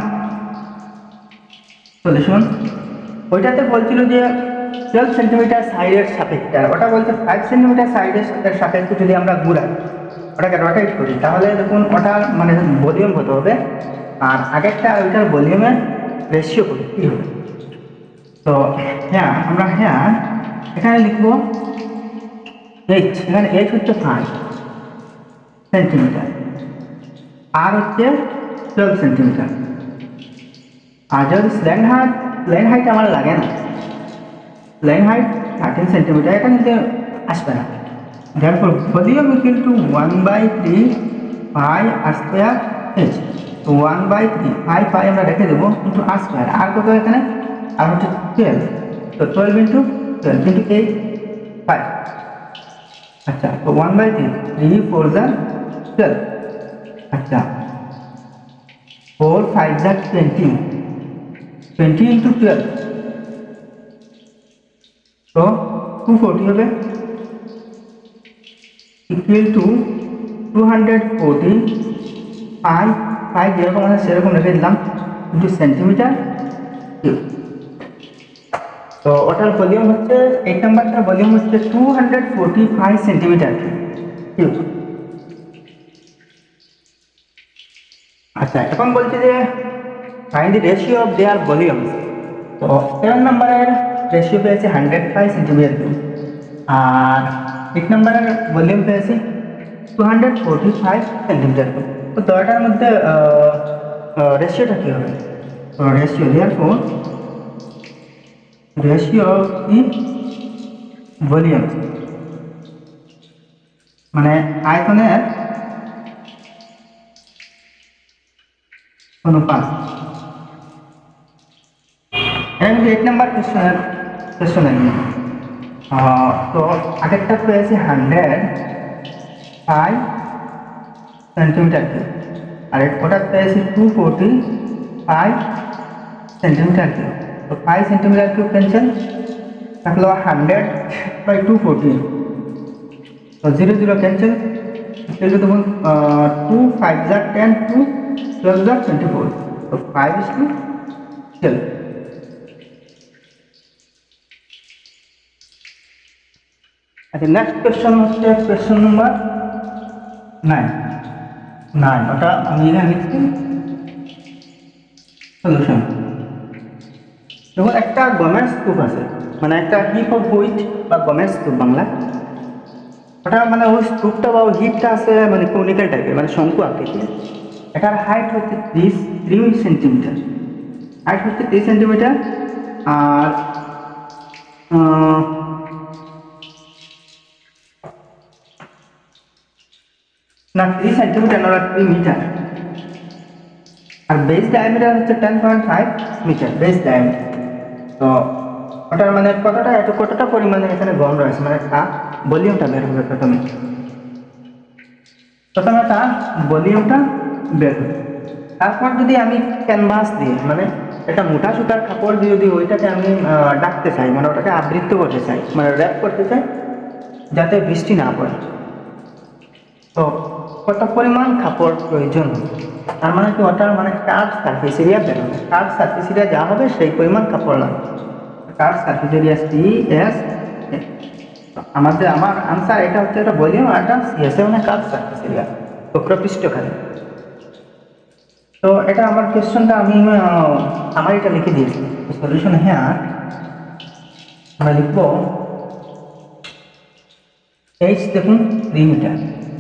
সলিউশন, ওইটাতে বলছিল যে টুয়েলভ সেন্টিমিটার সাইডের সাপেক্ষে, ওটা বলছে ফাইভ সেন্টিমিটার সাইডের সাপেক্ষে যদি আমরা ঘুরাই ওটাকে রোটেট করি, তাহলে দেখুন ওটার মানে ভলিউম কত হবে আর আগেরটা ওইটার ভলিউমের রেশিও কত কী হবে। তো হ্যাঁ আমরা হ্যাঁ এখানে লিখবো এইচ, এখানে এইচ হচ্ছে ফাইভ সেন্টিমিটার, আর হচ্ছে টুয়েলভ সেন্টিমিটার। আর যদি স্ল্যান্ড হাইট প্লেন হাইট আমার লাগে না, প্লেন হাইট থার্টিন সেন্টিমিটার, এটা কিন্তু আসবে না। therefore volume equal to one by three pi R square h, তো one by three pi pi আমরা রেখে দেবো ইন্টু আর স্কোয়ার, আর কত এখানে আর হচ্ছে টুয়েলভ, তো twelve into twelve into eight five. अच्छा तो one by three, three four ज़ा ट्वेल्व, अच्छा फोर फाइव ज़ा ट्वेंटी, ट्वेंटी इंटू ट्वेल्व तो टू फोर्टी হবে equal to two hundred forty five five যেরকম আছে সেরকম রেখে দিলাম ইন্টু সেন্টিমিটার কিউব। তো ওটার ভলিউম হচ্ছে এক নাম্বারটার ভলিউম হচ্ছে two hundred forty five centimetre cube. আচ্ছা এখন বলছে যে find the ratio of their volumes. তো সেভেন নাম্বারের রেশিও পেয়েছে হান্ড্রেড ফাইভ সেন্টিমিটার কিউব, আর এক নাম্বারের ভলিউম পেয়েছি two hundred forty five centimetre cube. তো দয়টার মধ্যে রেশিওটা কী হবে? তো রেশিও দেওয়ার for ratio of the volume মানে আয়তনের অনুপাত। এটা কিন্তু এক নাম্বার কোয়েশ্চনের কোয়েশ্চনের নিয়ে। তো আগেরটা পেয়েছি হান্ড্রেড ফাইভ সেন্টিমিটার কিউব, আর ওটা পেয়েছি two forty five centimetre cube. তো ফাইভ সেন্টিমিটার কিউব ক্যান্সেল থাকলো হান্ড্রেড বাই টু ফোর্টি, তো জিরো জিরো ক্যান্সেল এগুলো দেখুন টু ফাইভ যা টেন টু টুয়েলভ যা টোয়েন্টি ফোর, তো ফাইভ ইস টু টুয়েলভ। আচ্ছা নেক্সট কোয়েশ্চন হচ্ছে কোয়েশ্চন নাম্বার নাইন। নাইন ওটা আমি এখানে লিখছি সলিউশন। দেখুন একটা গমের স্তূপ আছে, মানে একটা হিপ অফ হুইট বা গমের স্তূপ বাংলা। ওটা মানে ওই স্তূপটা বা ওই হিপটা আছে মানে কনিক্যাল টাইপের, মানে শঙ্কু আকৃতির। এটার হাইট হচ্ছে ত্রিশ থ্রি সেন্টিমিটার, হাইট হচ্ছে ত্রিশ সেন্টিমিটার, আর না থ্রি সেন্টিমিটার না থ্রি মিটার, আর বেস ডায়ামিটার হচ্ছে ten point five metre base diameter. তো ওটার মানে কতটা এত কতটা পরিমাণে এখানে গম রয়েছে, মানে তার ভলিউমটা বের হবে প্রথমে। প্রথমে তার ভলিউমটা বের হবে, তারপর যদি আমি ক্যানভাস দিয়ে মানে একটা মোটা সুতার কাপড় দিয়ে যদি ওইটাকে আমি ডাকতে চাই, মানে ওটাকে আবৃত্ত করতে চাই, মানে র্যাপ করতে চাই যাতে বৃষ্টি না পড়ে, তো কত পরিমাণ কাপড় প্রয়োজন হবে। তার মানে কি ওটার মানে কার্ভ সারফেস এরিয়া বের হবে, কার্ভ সারফেস এরিয়া যা হবে সেই পরিমাণ কাপড় লাগবে। Curve surface area C S, আমাদের আমার আনসার এটা হচ্ছে একটা ভলিউম, আর একটা সি এস মানে কার্ভ সারফেস এরিয়া, বক্রপৃষ্ঠখানি। তো এটা আমার কোয়েশ্চনটা আমি আমার এটা লিখে দিয়েছি। সলিউশন হ্যাঁ আমরা লিখব এইচ দেখুন থ্রি মিটার,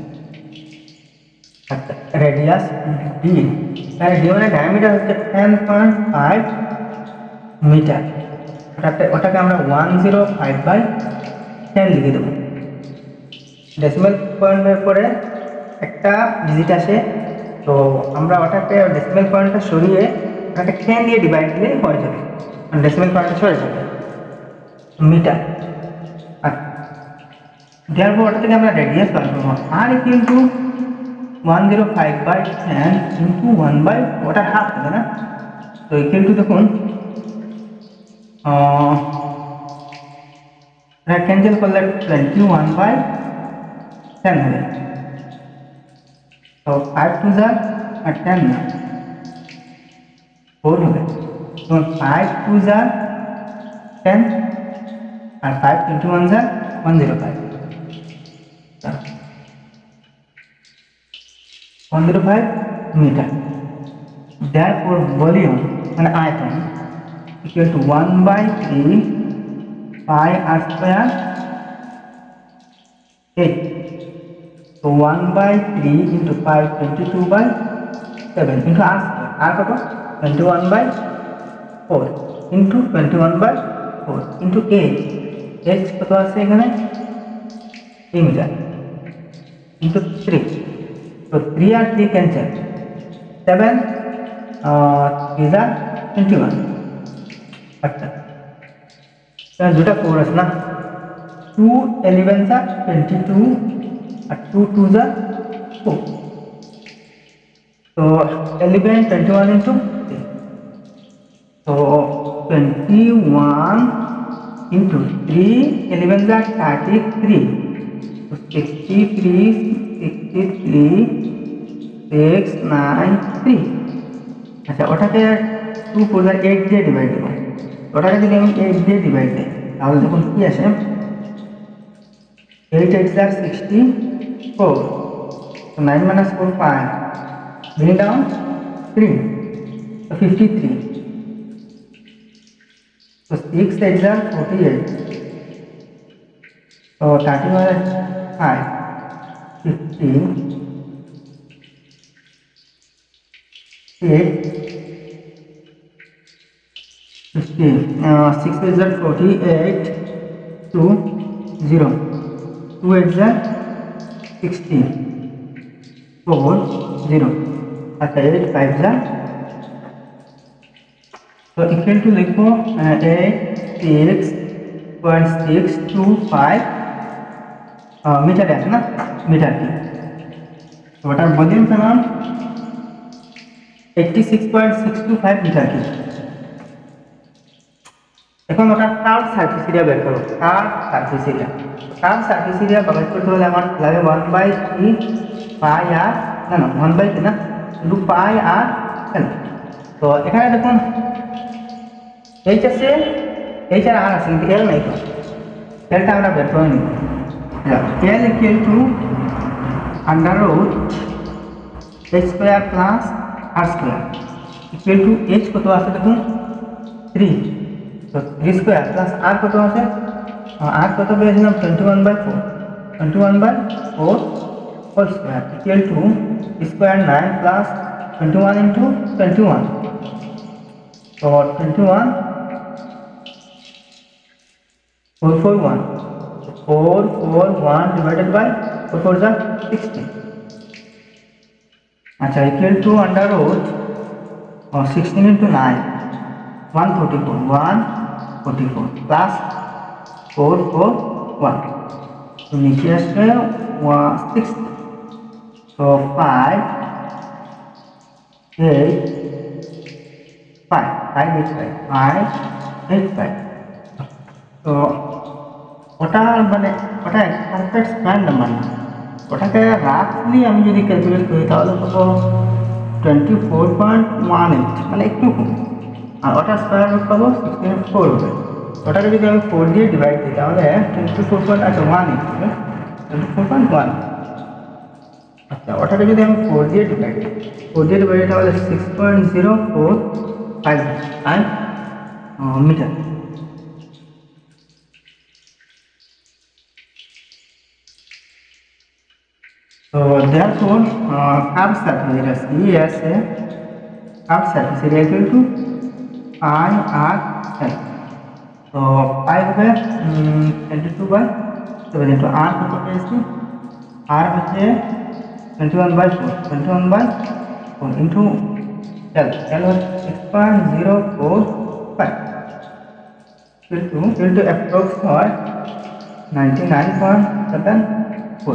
আচ্ছা রেডিয়াস ডি, তাহলে ডি মানে ডায়ামিটার হচ্ছে টেন পয়েন্ট ফাইভ মিটার, ওটাকে ওটাকে আমরা one zero five by ten লিখে দেবো। ডেসিমেল পয়েন্টের পরে একটা ডিজিট আসে, তো আমরা ওটাকে ডেসিমেল পয়েন্টটা সরিয়ে ওটাকে টেন দিয়ে ডিভাইড দিলে হয়ে যাবে, ডেসিমেল পয়েন্টটা সরে যাবে মিটার। আর দেওয়ার পর ওটা থেকে আমরা রেডিয়াস বার করবো, আর কিন্তু one zero five by ten into one by ওটার হাফ হবে না, তো ইকুয়াল টু দেখুন ক্যান্সেল করলে টোয়েন্টি ওয়ান বাই টেন হবে, তো ফাইভ টু যা আর টেন না ফোর হবে, তো ফাইভ টু যা টেন আর ফাইভ টোয়েন্টি ওয়ান যা one zero five, one zero five metre. therefore volume মানে আয়তন equal to one by three pi R square eight, তো one by three into pi twenty two by seven into R square, আর কত twenty one by four into twenty one by four into eight, eight কত আছে এখানে three metre into three, তো three R three cancel, seven three যা twenty one, আচ্ছা দুটা four আছে না, टू इलेवन जा ट्वेंटी टू और टू टू जा फोर, तो eleven twenty one into three, तो twenty one into three, eleven जा थर्टी थ्री, तो sixty three sixty three six nine three. अच्छा ওটাকে টু ফোর যা এইট দিয়ে ডিভাইড দেবো, ওটাকে যদি আমি এইট দিয়ে ডিভাইড দিই তাহলে দেখুন কি আসে, এইট এইট যা সিক্সটি ফোর, তো nine minus four five, bring down three, so fifty-three, so six eight जा forty-eight, so thirty minus five, fifty, eight, fifty, uh, six eight जा forty-eight, two, zero, two eight जा sixty, four, zero, अच्छा eight five जा, तो equal to लिखो eight six point six two five meter है ना, meter की, तो ওটার ভলিউম পেলাম eighty six point six two five meter কি। এখন ওটার কার্ভ সারফেস এরিয়া বের করো, curve surface area, curve surface area বের করতে হলে আমার লাগে one by three pi r, না না ওয়ান বাই থ্রি না টু পাই আর এল। তো এখানে দেখুন এইচ আছে, এইচ আর আর আছে কিন্তু এল নাই, তো এলটা আমরা বের করে নিব। L equal to under root H square plus R square equal to H কত আছে দেখুন থ্রি, তো থ্রি স্কোয়ার প্লাস আর কত আছে, আর কত পেয়েছিলাম twenty one by four, twenty one by four whole square equal to square nine plus twenty one into twenty one, तो twenty one four four one, four four one divided by four four जा sixty. अच्छा equal to under root और sixteen into nine one forty four, one forty four plus four four one, तो नीचे आसবে six, तो five eight five, five eight five, five eight five, তো ওটা মানে ওটা পারফেক্ট স্কয়ার নাম্বার না, ওটাকে রাফলি আমি যদি ক্যালকুলেট করি তাহলে পাবো twenty four point one eight, মানে একটু কম, আর ওটা স্কয়ার রুট পাবো সিক্সটিন ফোর হবে, ওটাকে যদি আমি ফোর দিয়ে ডিভাইড দিই তাহলে টোয়েন্টি ফোর পয়েন্ট আচ্ছা ওয়ান এইট হবে, টোয়েন্টি ফোর পয়েন্ট ওয়ান। अच्छा ওটাকে যদি আমি ফোর দিয়ে ডিভাইড দিই, ফোর দিয়ে ডিভাইড তাহলে six point zero four five five meter. तो therefore curved surface area C S है, curved surface area equal to I R L, तो पाई হবে twenty two by seven into R কত পেয়েছি, R হচ্ছে twenty one by four, twenty one by four into L, L হচ্ছে six point zero four five into into approx হয় ninety nine point seven four,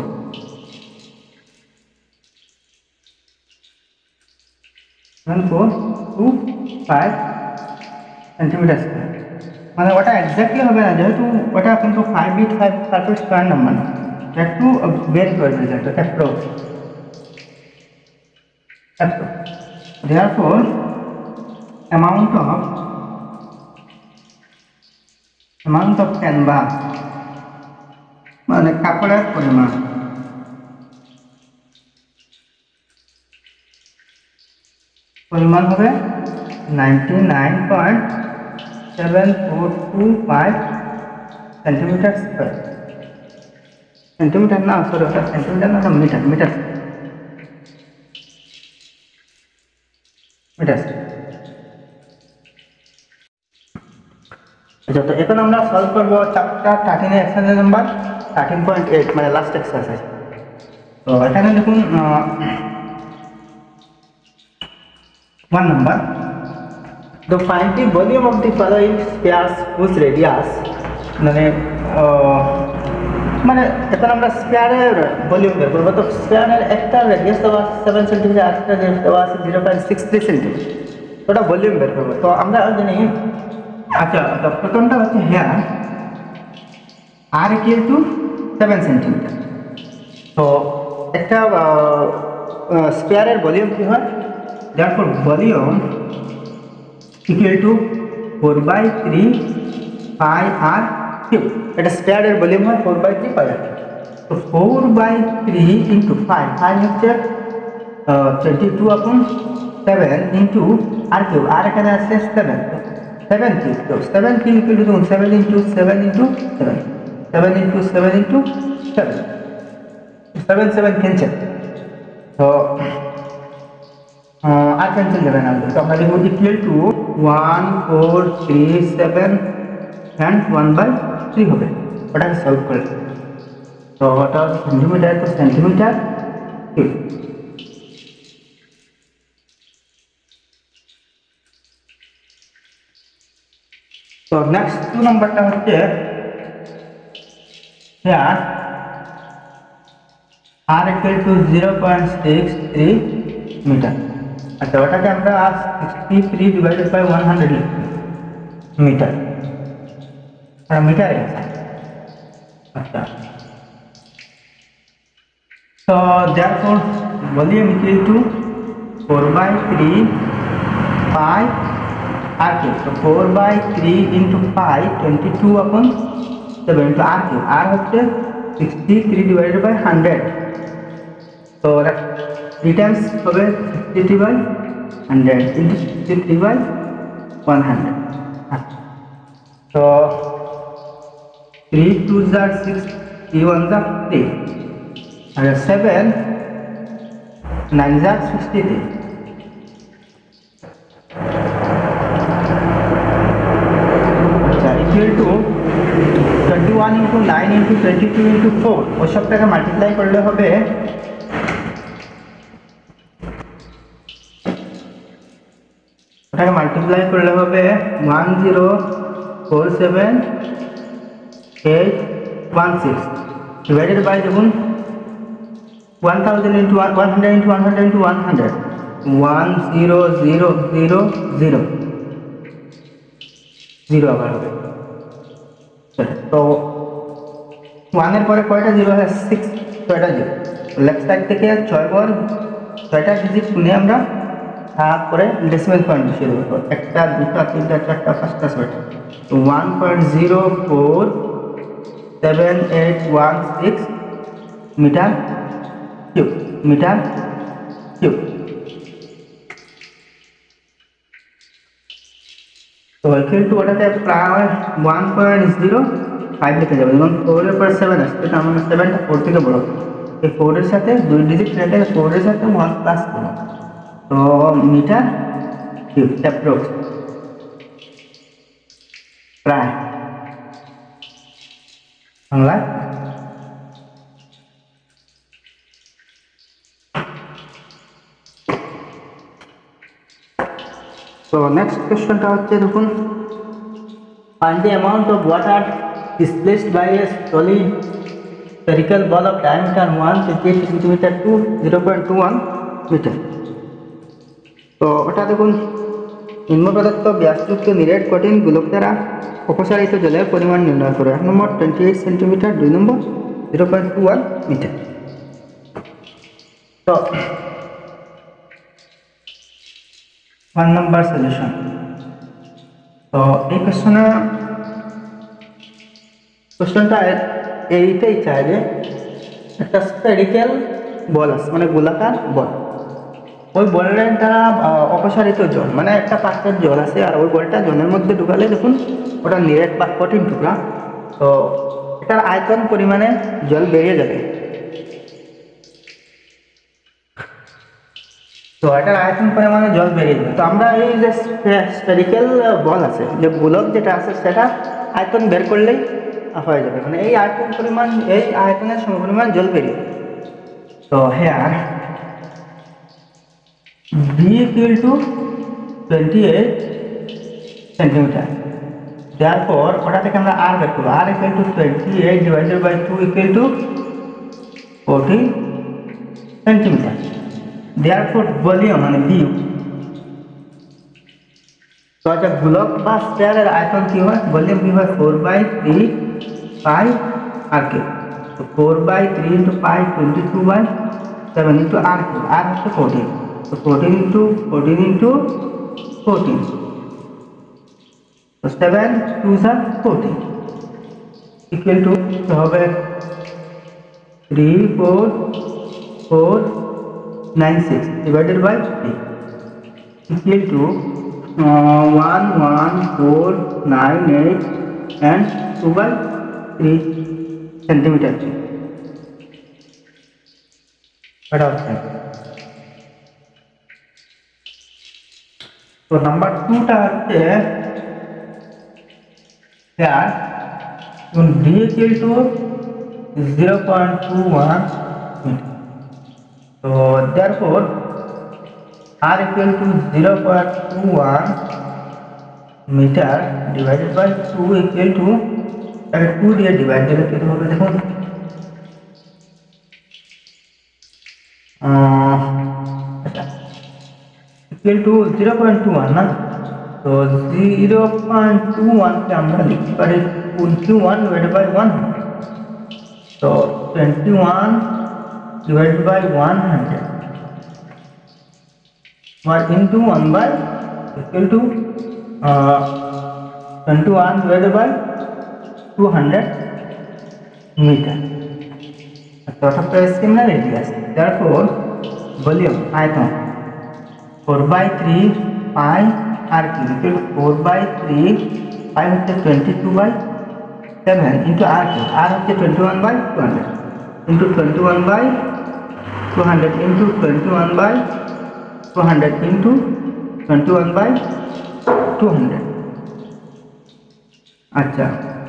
one four two five centimeter square, মানে ওটা exactly হবে না যেহেতু ওটা কিন্তু five bit five perfect square number না, একটু বের করে result approx approx. therefore amount of amount of canvas মানে কাপড়ের পরিমাণ পরিমাণ হবে ninety nine point seven four two five centimeter square, centimeter ना सॉरी ওটা সেন্টিমিটার না মিটার, মিটার মিটার। আচ্ছা তো এখন আমরা সলভ করব চ্যাপ্টার থার্টিন এর exercise number thirteen point eight মানে লাস্ট এক্সারসাইজ। তো এখানে দেখুন one number, the find the volume of the following spheres whose radius মানে মানে এখন আমরা স্পেয়ারের ভলিউম বের করবো। তো স্পেয়ারের একটা রেডিয়াস দেওয়া আছে সেভেন সেন্টিমিটার, আরেকটা রেডিয়াস দেওয়া আছে zero point six three centimeter. ওটা ভলিউম বের করবো। তো আমরা জানি, আচ্ছা তো প্রথমটা হচ্ছে here R equal to seven centimeter. তো একটা স্পেয়ারের ভলিউম কি হয়, therefore volume equal to four by three pi R cube. এটা স্পেয়ারের ভলিউম হয় four by three pi R cube. তো four by three into five, five হচ্ছে twenty two upon seven into R cube, আর এখানে আছে সেভেন, সেভেন কিউব। তো seven cube equal to দেখুন seven into seven into seven, seven into seven into seven, seven seven cancel. তো আর cancel যাবে না। তো আমরা লিখব equal to one four three seven and one by three হবে। ওটাকে সলভ করে, তো ওটা সেন্টিমিটার তো সেন্টিমিটার কিউব। তো নেক্সট টু নাম্বারটা হচ্ছে here R equal to zero point six three metre. আচ্ছা ওটাকে আমরা sixty three divided by one hundred meter, মিটারে আছে। আচ্ছা তো therefore volume equal to four by three pi r cube। তো four by three into pi twenty-two upon seven into r cube। r হচ্ছে sixty-three divided by one hundred। তো three times হবে sixty-three by one hundred into sixty-three by one hundred। আচ্ছা তো three twos are six, three ones are three, and seven nines are sixty-three। আচ্ছা equal to twenty-one into nine into twenty-two into four, ওই সবটাকে multiply করলে হবে ওটাকে multiply করলে হবে one zero four seven eight one six divided by দেখুন one thousand into one hundred into one hundred into one hundred, one zero zero zero zero zero আবার হবে। তো ওয়ানের পরে কয়টা জিরো হয়, সিক্স, ছয়টা জিরো। লেফট সাইড থেকে ছয় পর ছয়টা ডিজিট শুনে আমরা তারপরে ডেসিমাল পয়েন্ট বসিয়ে দেবো। তো একটা দুটা তিনটা চারটা পাঁচটা ছয়টা, তো one point zero four seven eight one six meter cube, meter cube. তো কিন্তু ওটাতে প্রায় ওয়ান পয়েন্ট জিরো ফাইভ লিখে যাবে। এবং ফোরের পরে সেভেন আসছে, তার মানে সেভেনটা ফোর থেকে বড়। এই ফোরের সাথে দুই ডিজিট রেখে ফোরের সাথে ওয়ান প্লাস করো, তো মিটার কিউব অ্যাপ্রক্স প্রায় বাংলা। তো নেক্সট কোয়েশ্চনটা হচ্ছে দেখুন, find the amount of water displaced by a solid spherical ball of diameter one hundred twenty-eight centimeter to zero point two one meter। তো ওটা দেখুন, নিম্ন প্রদত্ত ব্যাসযুক্ত নিরেট কঠিন গোলক দ্বারা অপসারিত জলের পরিমাণ নির্ণয় করে। এক নম্বর টোয়েন্টি এইট সেন্টিমিটার, দুই নম্বর zero point two one metre. তো ওয়ান নম্বর সলিউশন। তো এই কোশ্চেনে কোশ্চেনটা এইটাই চায় যে একটা স্ফেরিক্যাল বল আছে, মানে গোলাকার বল, ওই বলের দ্বারা অপসারিত জল, মানে একটা পাত্রের জল আছে আর ওই বলটা জলের মধ্যে ঢুকালে দেখুন ওটা নিরেট বা কঠিন টুকরা। তো এটার আয়তন পরিমাণে জল বেরিয়ে যাবে। তো এটার আয়তন পরিমাণে জল বেরিয়ে যাবে। তো আমরা এই যে স্ফেরিক্যাল বল আছে, যে গোলক যেটা আছে, সেটা আয়তন বের করলেই হয়ে যাবে, মানে এই আয়তন পরিমাণ, এই আয়তনের সমপরিমাণ জল বেরিয়ে। তো here B equal to twenty-eight centimeter, therefore ওটা থেকে আমরা r বের করব r equal to twenty-eight divided by two equal to forty centimeter. therefore volume মানে ভিউ তো আচ্ছা গোলক বা স্ফিয়ারের আয়তন কি হয় ভলিউম কি হয় four by three pi r cube তো four by three into pi twenty-two by seven into r cube r হচ্ছে fourteen তো fourteen into fourteen into fourteen तो seven two are fourteen equal to হবে three four four nine six divided by three equal to uh, one one four nine eight and two by three centimeter. What else? So number two টা হচ্ছে that when d equal to zero point two one meter. So therefore r equal to zero point two one meter divided by two equal to अगर two দিয়ে divide দিলে কত হবে দেখুন আচ্ছা equal to zero point two one না तो zero point two one কে আমরা লিখতে পারি twenty-one divided by one तो twenty-one divided by one hundred or into one by equal to uh, twenty-one divided by two hundred meter. तो এটা প্রায় similar radius therefore volume আয়তন four by three pi r cube equal to four by three pi হচ্ছে twenty-two by seven into r cube r হচ্ছে twenty-one by two hundred into twenty-one by two hundred into twenty-one by two hundred into twenty-one by two hundred. अच्छा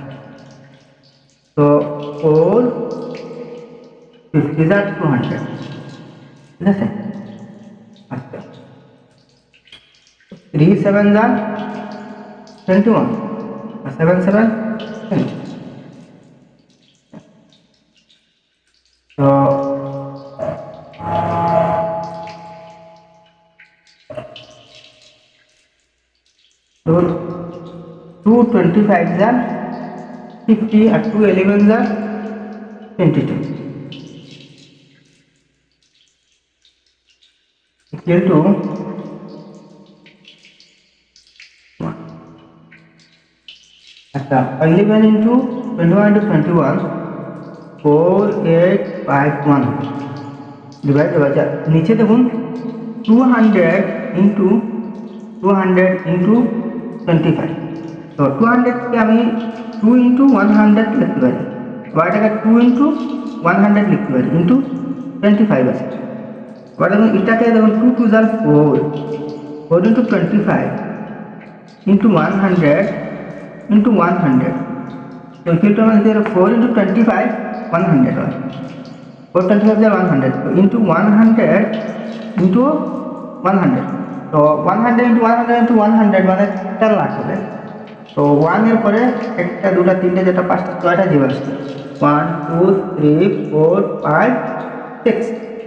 तो four fifty is two hundred ठीक है अच्छा three seven are twenty-one seven seven ten so so two twenty-five are fifty and two eleven are twenty-two equal to अच्छा eleven into twenty-one into twenty-one four eight five one divide हो जाए नीचे देखो two hundred into two hundred into twenty-five तो two hundred के हमें two into one hundred लिखते हैं वाट का two into one hundred लिखते हैं into twenty-five है वाट देखो इटा क्या देखो two two are four four into twenty-five into one hundred into one hundred तो इक्वल टू हमें देर four into twenty-five one hundred है four twenty-five is one hundred तो into one hundred into one hundred तो one hundred into one hundred into one hundred মানে ten lakh হবে तो one এর পরে একটা দুটো তিনটে যেটা পাঁচটা ছয়টা জীবন আসছে one two three four five six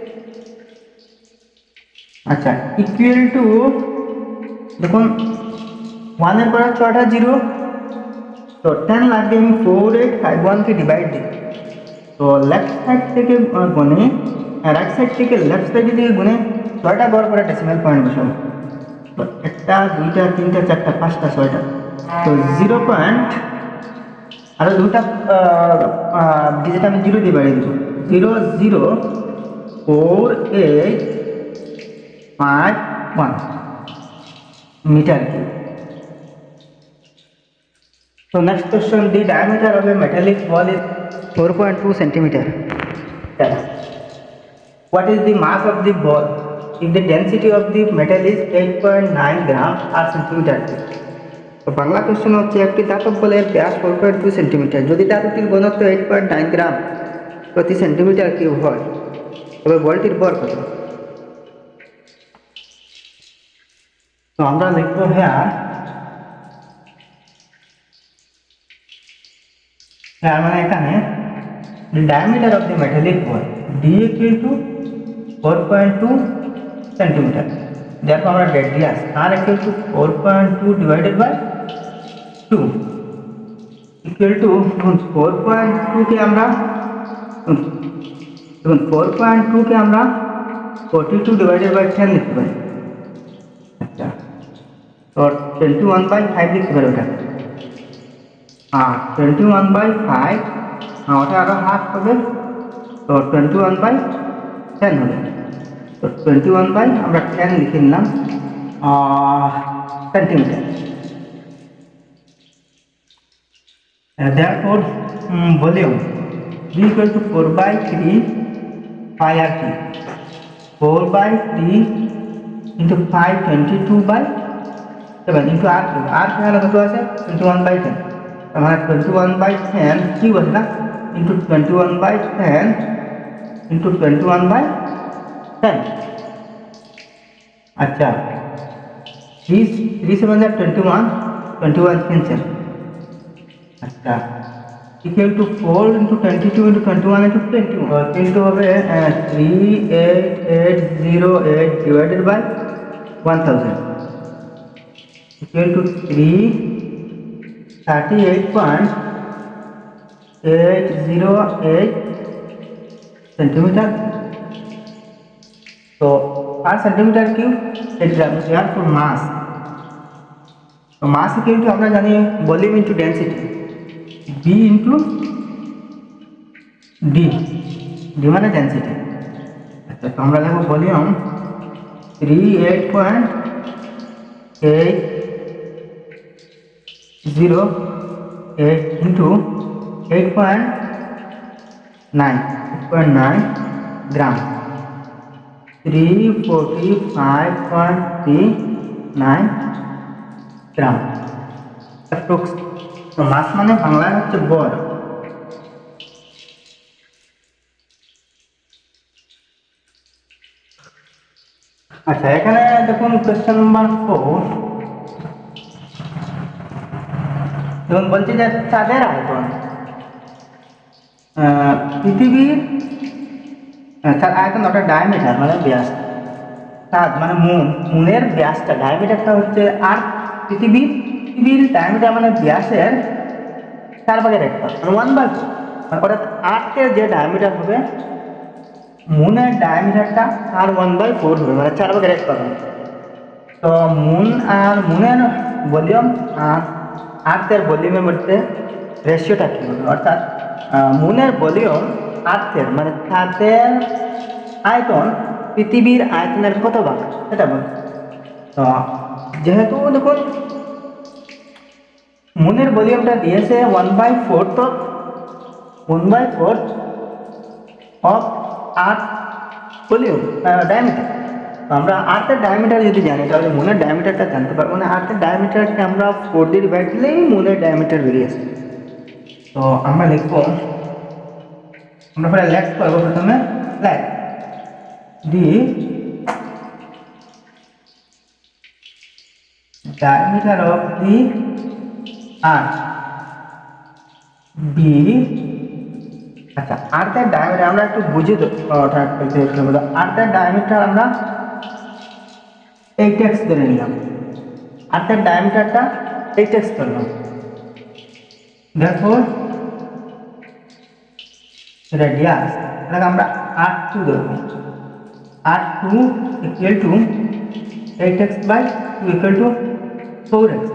আচ্ছা ইকুয়াল টু দেখুন one এর পরে ছয়টা জিরো तो ten लाख के हम four eight five one के डिवाइड दी तो लेफ्ट साइड থেকে গুণে রাইট সাইড থেকে লেফট সাইডে দিয়ে গুণে ছয়টা গড় করে ডেসিমাল পয়েন্ট বসাবো তো একটা দুইটা তিনটা চারটা পাঁচটা ছয়টা তো জিরো পয়েন্ট আর দুটা ডিজিট আমি জিরো দিয়ে বাড়িয়ে দেবো zero zero four eight five one metre cube So next question, the diameter of a metallic ball is four point two centimeter. Yeah. What is the mass of the ball if the density of the metal is eight point nine gram per centimeter? तो Bangla question হচ্ছে একটি ধাতব বলের ব্যাস four point two centimetre যদি ধাতুটির ঘনত্ব eight point nine গ্রাম প্রতি centimetre cube হয় তবে বলটির ভর কত তো আমরা লিখব here তার মানে এখানে the diameter of the metallic ball d equal to four point two centimeter. Therefore আমরা radius r equal to four point two divided by two equal to four point two কে আমরা দেখুন four point two কে আমরা forty-two divided by ten লিখতে পারি। আচ্ছা, তো twenty-one by five লিখতে পারি ওটা। আর twenty-one by five ওটা আরো হাফ হবে, তো twenty-one by ten হবে। তো twenty-one by আমরা ten লিখে নিলাম centimeter. therefore volume v equal to four by three pi r t, four by three into pi twenty-two by seven into r cube, r এখানে কত আছে twenty-one by ten, মানে twenty-one by ten cube আছে না, into twenty-one by ten into twenty-one by ten। আচ্ছা, three three seven are twenty-one, twenty-one cancel। আচ্ছা, equal to four into twenty-two into twenty-one into twenty-one into হবে three eight eight zero eight divided by one thousand equal to three thirty-eight point eight zero eight centimeter। तो per centimeter cube it grams for mass। तो mass equal to আমরা জানি volume into density b into d, d মানে density। আচ্ছা, তো আমরা লিখব volume three eight point eight zero eight into eight point nine গ্রাম, three forty-five point three nine গ্রাম। তো মাস মানে বাংলায় হচ্ছে বল। আচ্ছা, এখানে দেখুন কোয়েশ্চেন নাম্বার ফোর, এবং বলছে যে চাঁদের আয়তন পৃথিবীর আয়তন ওটা ডায়ামিটার মানে ব্যাস, চাঁদ মানে মুন, মুনের ব্যাসটা ডায়ামিটারটা হচ্ছে আর পৃথিবীর পৃথিবীর ডায়ামিটার মানে ব্যাসের চার ভাগের এক ভাগ মানে ওয়ান বাই ফোর, অর্থাৎ আর্থের যে ডায়ামিটার হবে মুনের ডায়ামিটারটা আর ওয়ান বাই ফোর হবে মানে চার ভাগের এক ভাগ হবে। তো মুন আর মুনের ভলিউম আর আর্থের ভলিউমের মধ্যে রেশিওটা কী হবে, অর্থাৎ মুনের ভলিউম আর্থের মানে চাঁদের আয়তন পৃথিবীর আয়তনের কত ভাগ সেটা বল। তো যেহেতু দেখুন মুনের ভলিউমটা দিয়েছে ওয়ান বাই ফোর, তো one by four of earth volume diameter. তো আমরা আর্থের ডায়ামিটার যদি জানি তাহলে মুনের ডায়ামিটারটা জানতে পারবো না। আর্থের ডায়ামিটারকে আমরা ফোর দিয়ে ডিভাইড দিলেই মুনের ডায়ামিটার বেরিয়ে আসে। তো আমরা লিখবো, আমরা পরে লেখ করবো, প্রথমে লেখ দি diameter of the earth be, আচ্ছা আর্থের ডায়ামিটার আমরা একটু বুঝে ওঠা আর্থের ডায়ামিটার আমরা এইট এক্স ধরে নিলাম, আর্থের ডায়ামিটারটা এইট এক্স ধরলাম। therefore radius এটাকে আমরা আর টু ধরবো, R two equal to eight X by two equal to four X.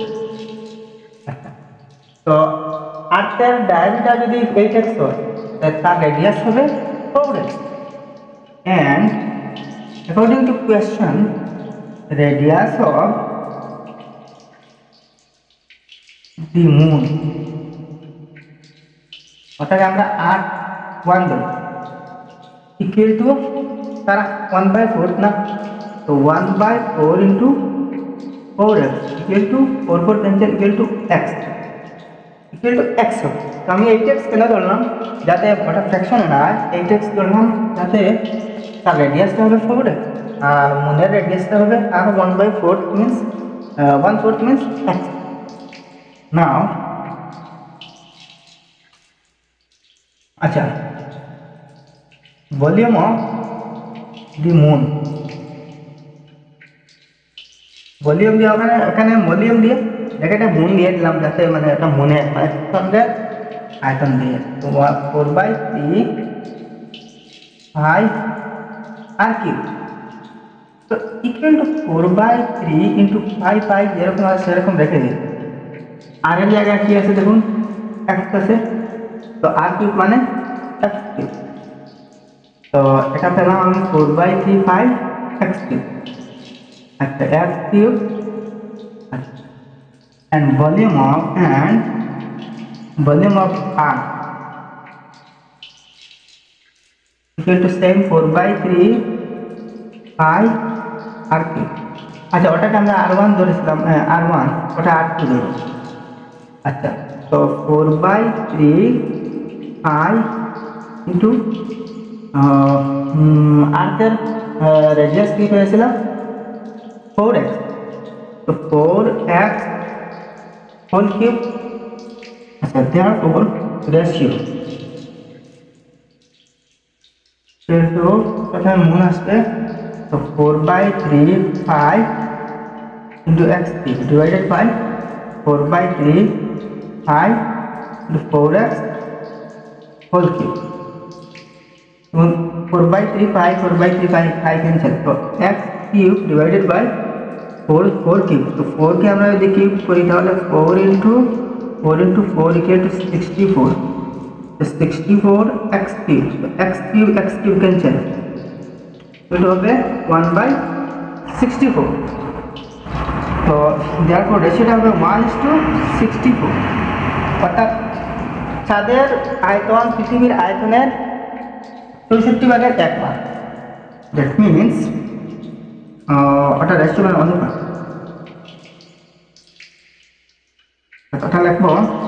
তো আর্থের ডায়ামিটার যদি এইট এক্স হয় তার রেডিয়াস হবে four X, and according to question radius of the moon, ওটাকে আমরা আর ওয়ান ধরি, ইকুয়াল টু তারা ওয়ান বাই ফোর না, তো one by four into four X equal to four four cancel equal to X equal to X হবে। তো আমি eight x কেন ধরলাম, যাতে ওটা ফ্র্যাকশনে না হয়, এইট এক্স ধরলাম যাতে তার রেডিয়াসটা হবে ফোর এক্স আর মুনের রেডিয়াসটা হবে R one by four means one fourth means X. Now আচ্ছা, volume of the moon, volume দিয়ে ওখানে এখানে ভলিউম দিয়ে এটাকে একটা মুন দিয়ে দিলাম যাতে মানে একটা মুনে মানে চন্দ্রের আয়তন দিয়ে তো ফোর বাই থ্রি ফাইভ আর কি তো equal to four by three into five five যেরকম আছে সেরকম রেখে দিই। আর এর জায়গায় কি আছে দেখুন, এক্স আছে, তো আর কিউব মানে এক্স কিউব, তো এটা পেলাম আমি four by three five X cube. আচ্ছা, X cube and volume of and volume of R equal to same four by three five R cube। আচ্ছা, ওটাকে আমরা আর ওয়ান ধরেছিলাম, আর ওয়ান ওটা আর টু ধরো। আচ্ছা, তো four by three five into আর্থের রেডিয়াস কি হয়েছিল ফোর এক্স, তো ফোর এক্স হোল কিউব। আচ্ছা, therefore ratio সেহেতু কোথায় মন আসবে, তো four by three five into X cube divided by four by three five into four X whole cube, এবং four by three five four by three five five cancel, তো X cube divided by four four cube, তো ফোরকে আমরা যদি cube করি তাহলে four into four into four equal to sixty four, sixty four X cube, X cube X cube cancel, এটা হবে one by sixty four. তো therefore রেশিওটা হবে one is to sixty four, অর্থাৎ চাঁদের আয়তন পৃথিবীর আয়তনের চৌষট্টি ভাগের এক ভাগ। দ্যাট মিনস ওটা রেশিও মানে অনুপাত। ওটা লিখবো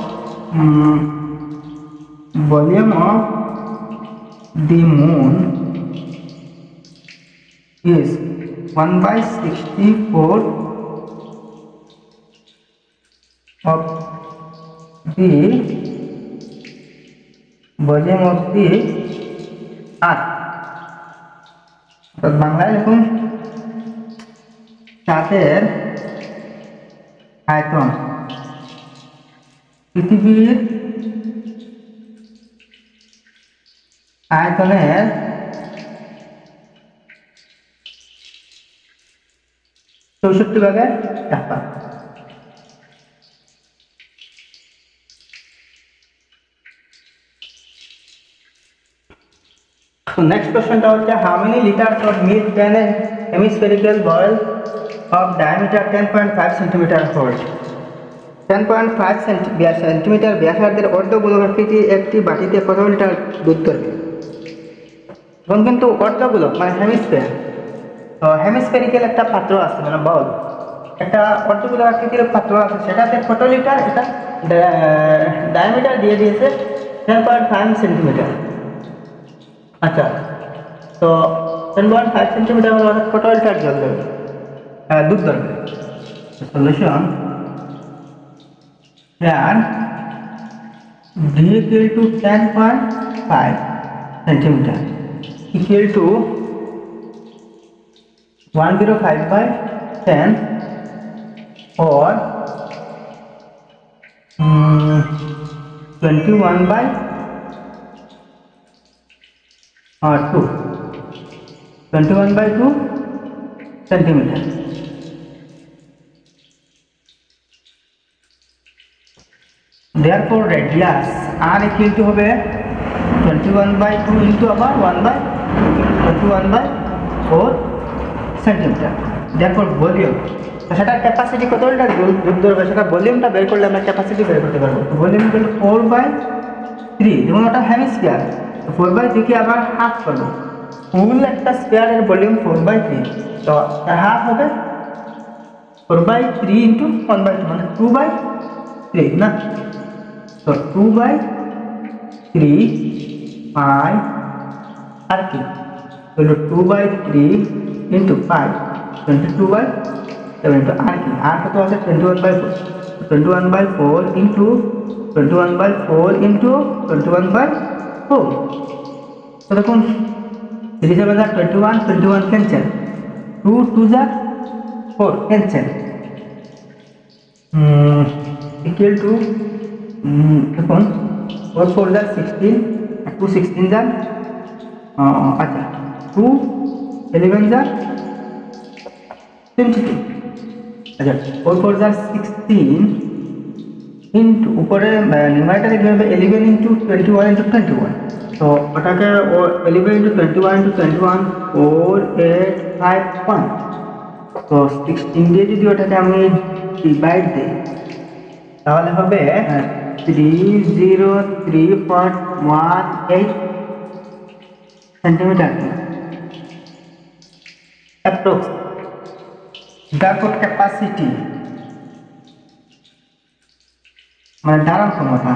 volume of the moon is one by sixty-four of the volume of the earth। তো বাংলায় লিখুন চাঁদের আয়তন পৃথিবীর আয়তনের চৌষট্টি ভাগের এক ভাগ। So next question হচ্ছে how many liters of milk can a hemispherical bowl of diameter ten point five centimeter hold? ten point five centimeter ব্যাসার্ধের অর্ধগোলকাকৃতি একটি বাটিতে কত লিটার দুধ ধরবে? এখন কিন্তু অর্ধগোলক মানে হেমিস্ফিয়ার, তো হেমিস্ফেরিক্যাল একটা পাত্র আছে মানে বাউল, একটা অর্ধগোলক আকৃতির পাত্র আছে, সেটাতে কত লিটার, এটা ডায়ামিটার দিয়ে দিয়েছে টেন পয়েন্ট ফাইভ সেন্টিমিটার। আচ্ছা, তো টেন পয়েন্ট ফাইভ সেন্টিমিটার মানে কত লিটার জল দেবে, দুধ ধরবে? Solution here d equal to ten point five centimeter equal to one hundred five by ten or um, twenty-one by or two, twenty-one by two centimeter। Therefore radius r equal to হবে twenty-one by two into আবার one by twenty-one by four centimeter. Therefore volume, তো সেটা capacity কত litre দুধ ধরবে, সেটা ভলিউমটা বের করলে আমরা ক্যাপাসিটি বের করতে পারবো। তো volume equal to four by three, যেমন ওটা হেমিস্ফিয়ার, তো ফোর বাই থ্রি কে আবার হাফ করবো, ফুল একটা স্কোয়ারের ভলিউম ফোর বাই থ্রি, তো হাফ হবে four by three into one by two মানে টু বাই থ্রি না, তো টু বাই থ্রি ফাইভ আর কি হলো two by three into five twenty two by seven, তো আর কি আর কত আছে twenty one by four, twenty one by four into twenty one by four into twenty one by four. তো দেখুন থ্রি সেভেন যা twenty one, twenty one cancel, two two যা ফোর ক্যান্সেল, ইকুয়াল টু দেখুন four four যা sixteen, two sixteen যা আচ্ছা two eleven যা twenty two, আচ্ছা ফোর ফোর যা সিক্সটিন ইন্টু উপরে নিউমারেটরে কী হবে eleven into twenty one into twenty one, তো ওটাকে ও eleven into twenty one into twenty one four eight five one, তো সিক্সটিন দিয়ে যদি ওটাকে আমি ডিভাইড দিই তাহলে হবে three zero three point one eight centimetre approx. দেখো ক্যাপাসিটি মানে ধারণ ক্ষমতা,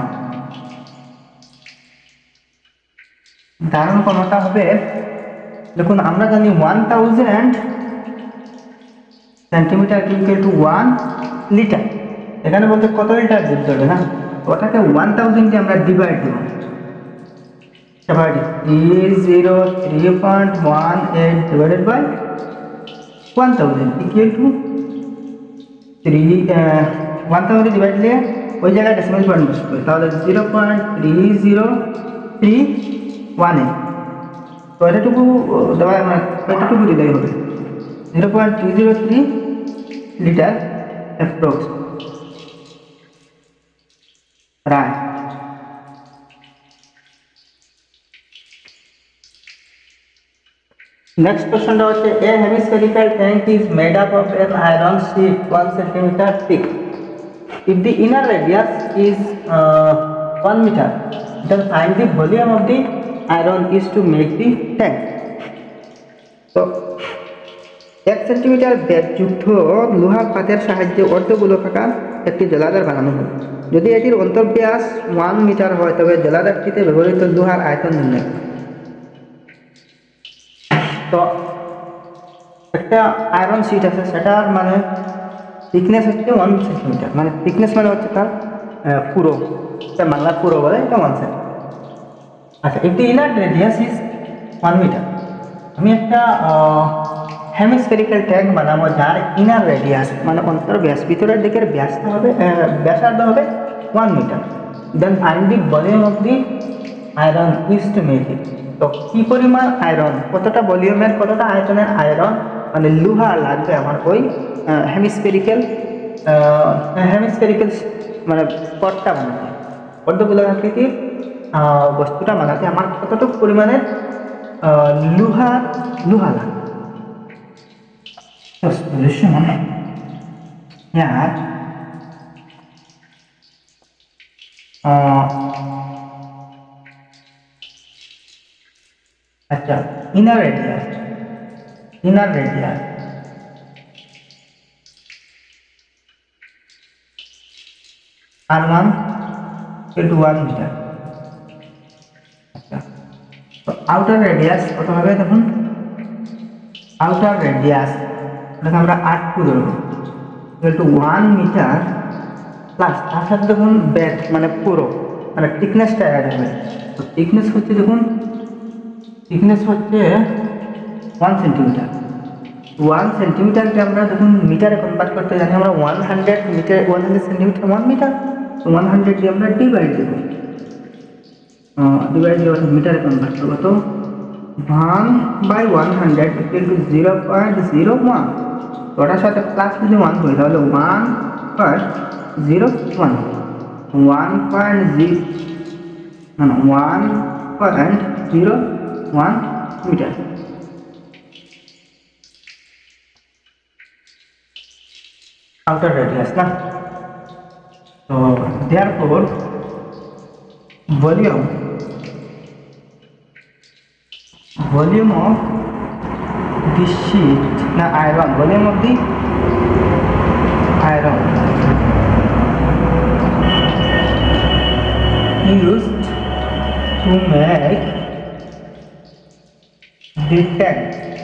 ধারণ ক্ষমতা হবে দেখুন আমরা জানি one thousand centimetre equal to one litre, এখানে বলতে কত লিটার দুধ ধরবে না, ওটাকে ওয়ান থাউজেন্ড দিয়ে আমরা ডিভাইড দেব, three zero three point one eight divided by one thousand equal to three one thousand divide দিয়ে ওই জায়গায় ডেসিমাল পয়েন্ট বসবে, তাহলে zero point three zero three one eight, তো এটাটুকু দেওয়া মানে এটাটুকু দিলেই হবে zero point three zero three litre approx. Right, next কোশ্চেনটা হচ্ছে a hemispherical tank is made up of an iron sheet one centimetre thick. If the inner radius is uh, one meter, then find the volume of the iron is to make the tank. So, এক centimetre ব্যাসযুক্ত লোহার পাতের সাহায্যে অর্ধগোলাকার একটি জলাধার বানানো হয়। যদি এটির অন্তর্ব্যাস ওয়ান মিটার হয় তবে জলাধারটিতে ব্যবহৃত লোহার আয়তন নির্ণয়। তো একটা আয়রন শিট আছে, সেটার মানে থিকনেস হচ্ছে ওয়ান সেন্টিমিটার, মানে থিকনেস মানে হচ্ছে তার পুরো, বাংলা পুরো বলে এটা ওয়ান সেন্টিমিটার। আচ্ছা, if the inner radius is one metre, আমি একটা হেমিস্ফেরিক্যাল ট্যাঙ্ক বানাবো যার ইনার রেডিয়াস মানে অন্তর ব্যাস, ভিতরের দিকের ব্যাসটা হবে ব্যাসার্ধ হবে one metre, then find the volume of the iron is to make it. তো কী পরিমাণ আয়রন, কতটা ভলিউমের কতটা আয়তনের আয়রন মানে লোহা লাগবে আমার ওই হেমিস্ফেরিক্যাল হেমিস্ফেরিক্যাল মানে পটটা বানাতে, পদ্মগুলোর আকৃতির বস্তুটা বানাতে আমার কতটুকু পরিমাণের লোহা লোহা লাগবে। Solution here uh, अच्छा inner radius inner radius R one into one meter, अच्छा तो outer radius কত হবে দেখুন, outer radius এটাকে আমরা আট টু ধরবো equal to one metre plus তার সাথে দেখুন ব্যাস মানে পুরো মানে থিকনেসটা অ্যাড হবে। তো থিকনেস হচ্ছে দেখুন থিকনেস হচ্ছে ওয়ান সেন্টিমিটার, ওয়ান সেন্টিমিটারকে আমরা দেখুন মিটারে কনভার্ট করতে জানি আমরা one hundred metre one hundred centimetre one metre, তো ওয়ান হান্ড্রেড দিয়ে আমরা ডিভাইড দেবো, ডিভাইড দিয়ে মিটারে কনভার্ট করবো, তো one by one hundred equal to zero point zero one, ওটার সাথে প্লাস যদি ওয়ান করি তাহলে one point zero one one point zero না না one point zero one metre. Outer radius না, তো therefore volume volume of the sheet na iron volume of the iron used to make the tank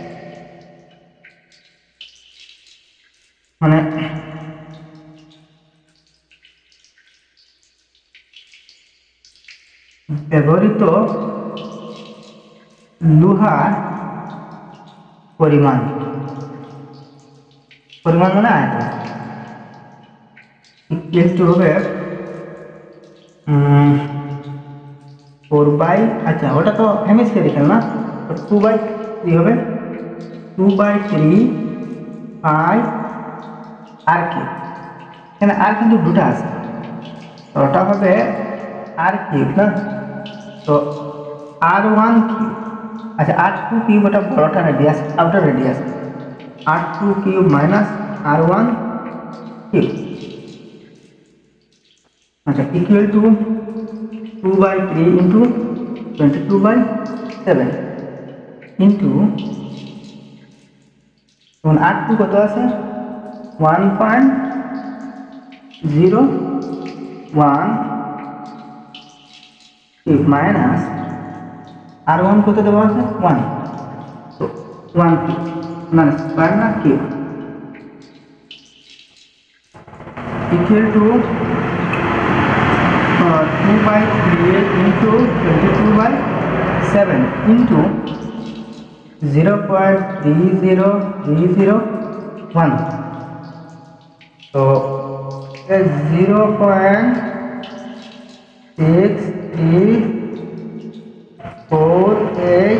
মানে ব্যবহৃত লোহার পরিমাণ পরিমাণ মানে আয়তন ইকুয়াল টু হবে ফোর বাই, আচ্ছা ওটা তো হেমিস্ফেরিক্যাল না, তো টু বাই থ্রি হবে, two by three pi R কি, এখানে আর কিন্তু দুটা আছে, তো ওটা হবে আর কিউব না, তো আর ওয়ান কিউব, আচ্ছা আর টু কিউব ওটা বড়টা radius, outer radius, R two cube minus R one cube, আচ্ছা equal to two by three into twenty two by seven into R two কত আছে one point zero one cube minus R one কত দেওয়া আছে one, তো one cube মানে square না cube equal to two by three into twenty two by seven into zero point three zero three zero one, তো zero point six three four eight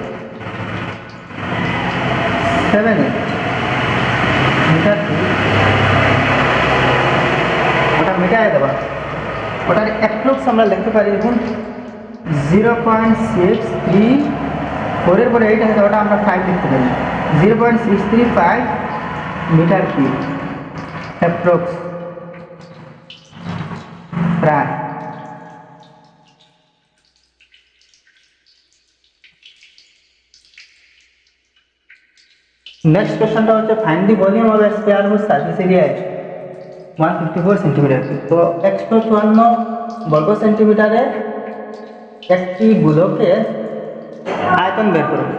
seven eight metre, ওটা মিটাই দেবা, ওটার approx আমরা লিখতে পারি দেখুন জিরো পয়েন্ট সিক্স থ্রি ফোরের পরে এইট আছে, ওটা আমরা ফাইভ লিখতে পারি, zero point six three five metre cube approx প্রায়। নেক্সট কোশ্চেনটা হচ্ছে find the volume of a sphere whose surface area one fifty four centimetre, তো একশো চুয়ান্ন বর্গ সেন্টিমিটারে একটি গোলকের আয়তন বের করবে।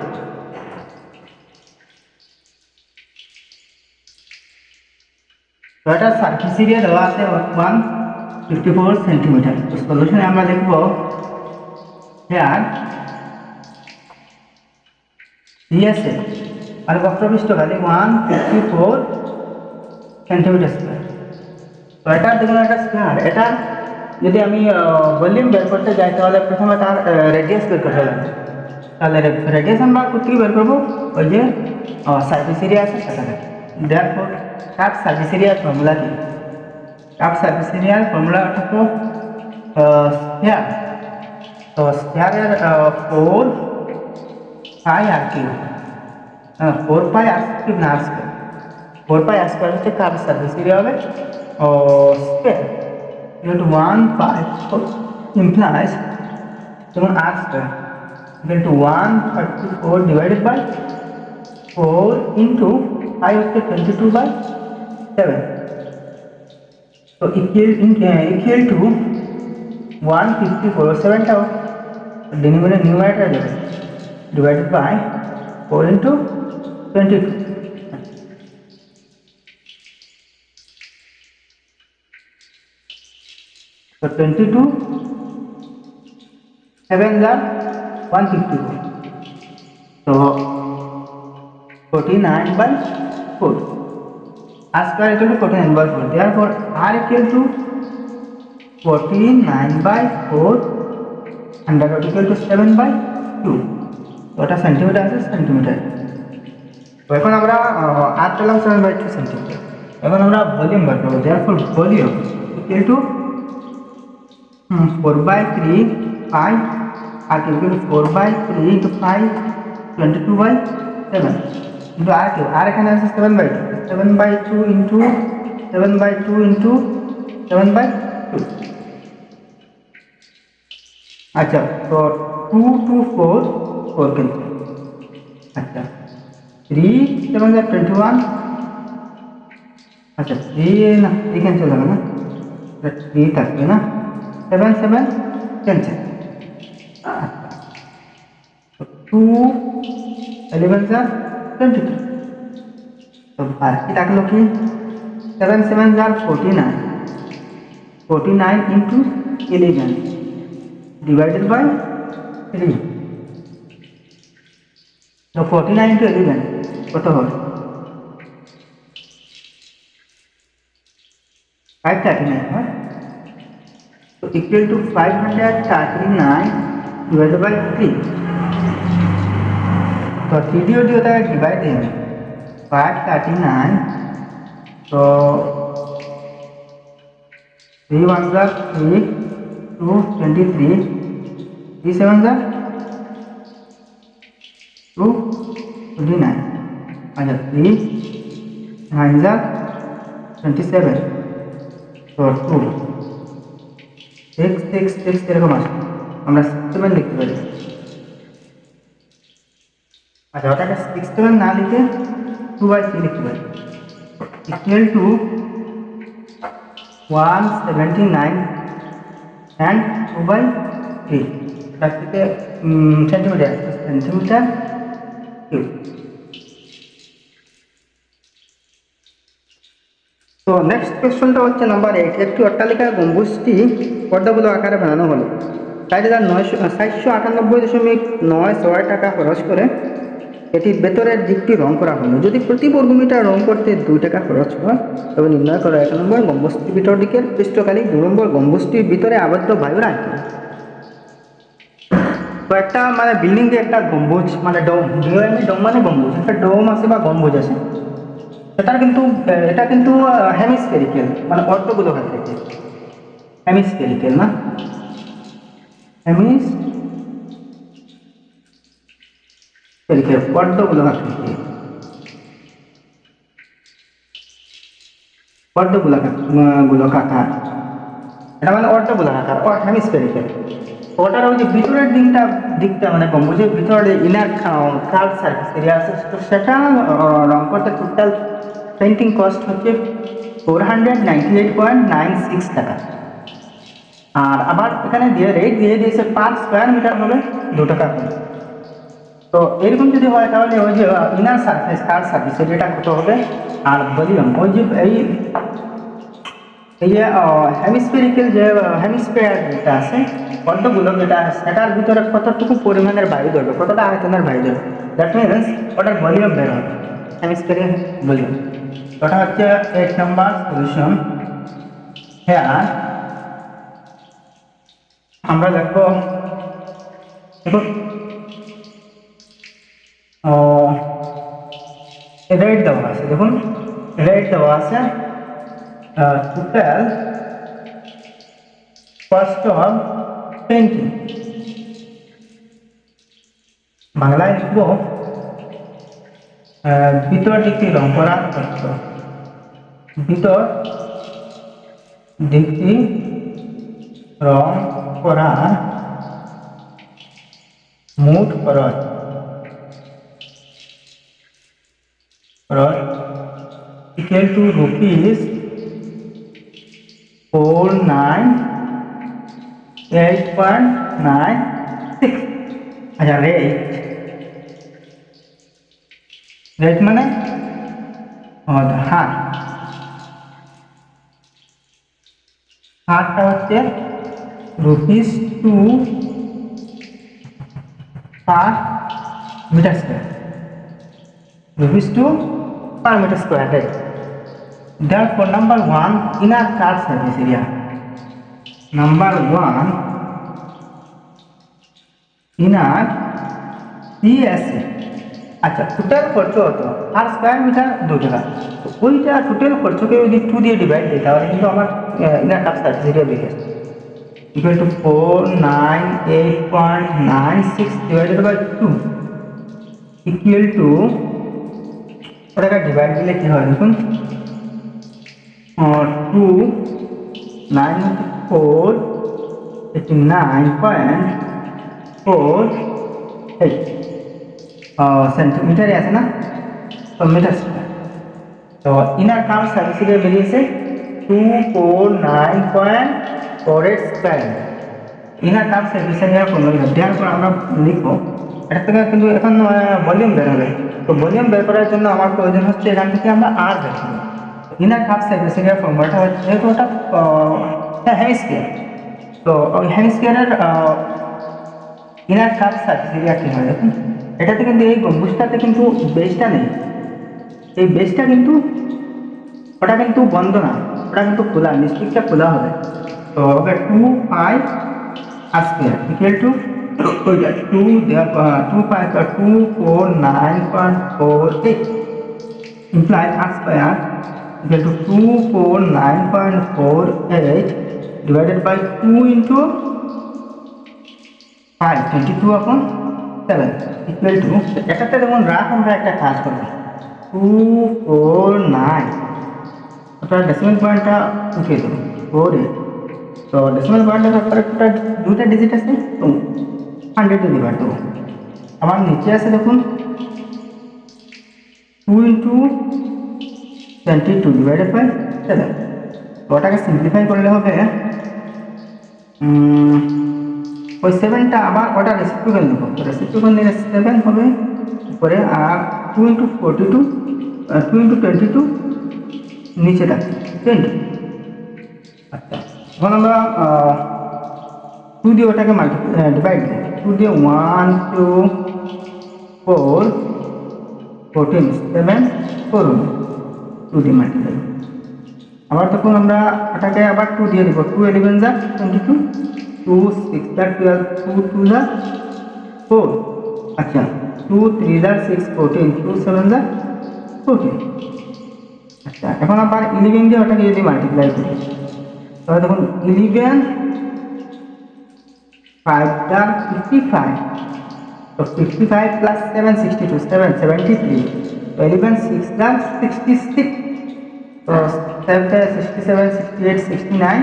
তো এটা সারফেস এরিয়া দেওয়া আছে ওয়ান ফিফটি ফোর সেন্টিমিটার, তো সলিউশনে আমরা লিখব হেয়ার সিএসএ আর বক্রপৃষ্ঠ value one fifty four centimetre square. তো এটা দেখুন একটা স্কোয়ার, এটা যদি আমি ভলিউম বের করতে যাই তাহলে প্রথমে তার রেডিয়াস বের করতে লাগবে, তাহলে রেডিয়াস আমরা কোথেকে বের করবো, ওই যে সারফেস এরিয়া আছে সেটা থেকে। দেয়ারফর কাট সারফেস এরিয়ার ফর্মুলা কি, কাট সারফেস এরিয়ার ফর্মুলা অর্থাৎ স্কোয়ার, তো স্কোয়ারের four pi R cube, four pi R cube না আর স্কোয়ার, ফোর পাই আর স্কোয়ার হচ্ছে কাট সারফেস এরিয়া হবে ও square into one pi implies যেমন r square equal to one thirty-four divided by four into pi হচ্ছে twenty-two by seven, so equal equal to one fifty-four, seven টাও denominator numerator যাবে divided by four into twenty-two, so twenty-two seven are one fifty-four, so forty-nine by four, r square equal to forty-nine by four, therefore r equal to forty-nine by four and that equal to seven by two, so এটা centimetre আছে centimetre. তো এখন আমরা r পেলাম seven by two centimetre, এখন আমরা volume বের করব, therefore volume equal to four by three pi r equal to four by three into pi twenty-two by seven into r cube, r এখানে আছে seven by two, seven by two into seven by two into seven by two, আচ্ছা তো two to four four কিন্তু, আচ্ছা three seven are twenty-one, আচ্ছা three না three cancel হবে না, three থাকবে না, seven seven cancel, two eleven are twenty-two, तो बाकी থাকলো কি seven seven are forty-nine, forty-nine into eleven divided by three, তো ফোরটি নাইন টু ইলেভেন কত হয়? ফাইভ থার্টি নাইন হয়। তো equal to five hundred thirty nine divided by three. तो थ्री डी डी होता है डिवाइड है फाइव थर्टी नाइन, तो थ्री वन ज़ा three, two twenty three, three seven ज़ा टू ट्वेंटी नाइन, अच्छा थ्री नाइन ज़ा ट्वेंटी सेवन, तो टू सिक्स सिक्स सिक्स এরকম আসে, আমরা সেভেন লিখতে পারি। अच्छा ওটাকে सिक्स सेवन ना लिखे टू बाई थ्री लिखते पारी equal to one seventy nine and two by three থেকে সেন্টিমিটার সেন্টিমিটার কিউব। তো নেক্সট কোয়েশ্চনটা হচ্ছে নাম্বার এইট। একটি অট্টালিকার গম্বুজটি পর্দাগুলো আকারে বানানো হলো, ষাট হাজার নয়শো সাতশো আটানব্বই দশমিক নয় ছয় টাকা খরচ করে এটির ভেতরের দিকটি রং করা হলো। যদি প্রতি বর্গমিটার রং করতে দুই টাকা খরচ হয় তবে নির্ণয় করা এক নম্বর গম্বুজটির ভিতর দিকের পৃষ্ঠকালী, দু নম্বর গম্বুজটির ভিতরে আবদ্ধ বায়ুর আয়তন। তো একটা মানে বিল্ডিং এ একটা গম্বুজ মানে ডোম, ডিওএমই ডোম মানে গম্বুজ, একটা ডোম আছে বা গম্বুজ আছে, সেটার কিন্তু এটা কিন্তু হেমিস্ফেরিক্যাল মানে অর্ধগোলক থেকে হেমিস্ফেরিক্যাল না হেমিস অর্ধগোলক থেকে অর্ধগোলাকার, এটা মানে অর্ধগোলাকার অর হেমিস্ফেরিক্যাল। ওটার ওই যে ভিতরের দিকটা দিকটা মানে গম্বুজের ভিতরে ইনার কার্ভ সারফেস এরিয়া আছে, তো সেটা রং করতে টোটাল পেন্টিং কস্ট হচ্ছে four hundred ninety eight point nine six টাকা। আর আবার এখানে দিয়ে রেট দিয়ে দিয়েছে পাঁচ স্কোয়ার মিটার হলে দু টাকা করে। তো এরকম যদি হয় তাহলে ওই যে ইনার সারফেস কার্ভ সারফেস এরিয়াটা কত হবে, আর ভলিউম ওই যে এই এই যে হেমিস্ফেরিক্যাল যে হেমিস্ফিয়ার যেটা আছে অর্ধগুলো যেটা সেটার ভিতরে কতটুকু পরিমাণের বায়ু ধরবে, কতটা আয়তনের বায়ু ধরবে, দ্যাট মিনস ওটার ভলিউম বের হবে, হেমিস্ফিয়ারের ভলিউম। ওটা হচ্ছে এইট নাম্বার সলিউশন। হ্যাঁ আমরা দেখবো দেখুন রেট দেওয়া আছে, দেখুন রেট দেওয়া আছে টোটাল কস্ট অফ পেন্টিং, বাংলায় লিখব ভিতর দিকটি রং করা খরচ, ভিতর দিকটি রং করা মোট খরচ খরচ equal to rupees four nine eight point nine six. अच्छा रेट रेट माने हाथ हाथटा হচ্ছে rupees two per metre square, rupees two per metre square rate. Therefore, number one inner curve surface area. Number one inner C S A। अच्छा total খরচ হতো আর square metre দু টাকা, তো ওইটা টোটাল খরচকে যদি টু দিয়ে ডিভাইড দিই তাহলে কিন্তু আমার ইনার কার্ভ সারফেস এরিয়া বেরিয়ে আসে equal to four nine eight point nine six divided by two equal to ওটাকে ডিভাইড দিলে কি হয় দেখুন और two nine four eighty nine point four eight centimetre ऐसे ना तो मीटर स्क्वायर। तो इनर कार्व सारफेस एरिया बेरिए से two four nine point four eight square. Inner curve surface area formula দেওয়ার পর আমরা লিখব এটা থেকে কিন্তু এখন ভলিউম বের হবে, তো ভলিউম বের করার জন্য আমার প্রয়োজন হচ্ছে এখান থেকে আমরা আর বের করব। इनर कार्व सारफेस एरिया फर्मुलाটা হচ্ছে যেহেতু ওটা হেমিস্ফিয়ার, তো ওই হেমিস্ফিয়ারের ইনার কার্ভ সারফেস এরিয়া কি হয় দেখুন এটাতে কিন্তু এই গম্বুজটাতে কিন্তু বেসটা নেই, এই বেসটা কিন্তু ওটা কিন্তু বন্ধ না, ওটা কিন্তু খোলা, নিচদিকটা খোলা হবে। তো হবে two pi R square equal to ওইটা two two pi two four nine point four eight imply R square equal to two four nine point four eight divided by two into five twenty-two upon seven equal to এটাতে যেমন রাখ আমরা একটা কাজ করব two four nine ওটা decimal পয়েন্টটা উঠিয়ে দেবো four eight। তো ডেসিমাল পয়েন্টের ব্যাপারে একটা দুইটা ডিজিট আছে, তো হান্ড্রেড দিয়ে ডিভাইড দেবো। আবার নিচে আছে দেখুন two into twenty-two divided by seven। ওটাকে সিম্পলিফাই করলে হবে ওই সেভেনটা আবার ওটা রেসিপ্রোকাল নেব, রেসিপ্রোকাল নিলে সেভেন হবে উপরে, আর two into forty two two into twenty two নিচে থাকে টোয়েন্টি। আচ্ছা এখন আমরা টু দিয়ে ওটাকে মাল্টিপ্লাই ডিভাইড দিই, টু দিয়ে one two four fourteen seven four two দিয়ে মাল্টিপ্লাই। আবার তখন আমরা এটাকে আবার টু দিয়ে দেবো, টু ইলেভেন যা টোয়েন্টি টু, টু সিক্স যা টুয়েলভ, টু টু যা ফোর, আচ্ছা টু থ্রি যা সিক্স ফোরটিন, টু সেভেন যা ফোরটিন। আচ্ছা এখন আবার ইলেভেন দিয়ে ওটাকে যদি মাল্টিপ্লাই করি তাহলে তখন ইলেভেন ফাইভ যা ফিফটি ফাইভ, তো fifty five plus seven sixty two seven seventy three, eleven six যা সিক্সটি সিক্স, তো sixty seven sixty eight sixty nine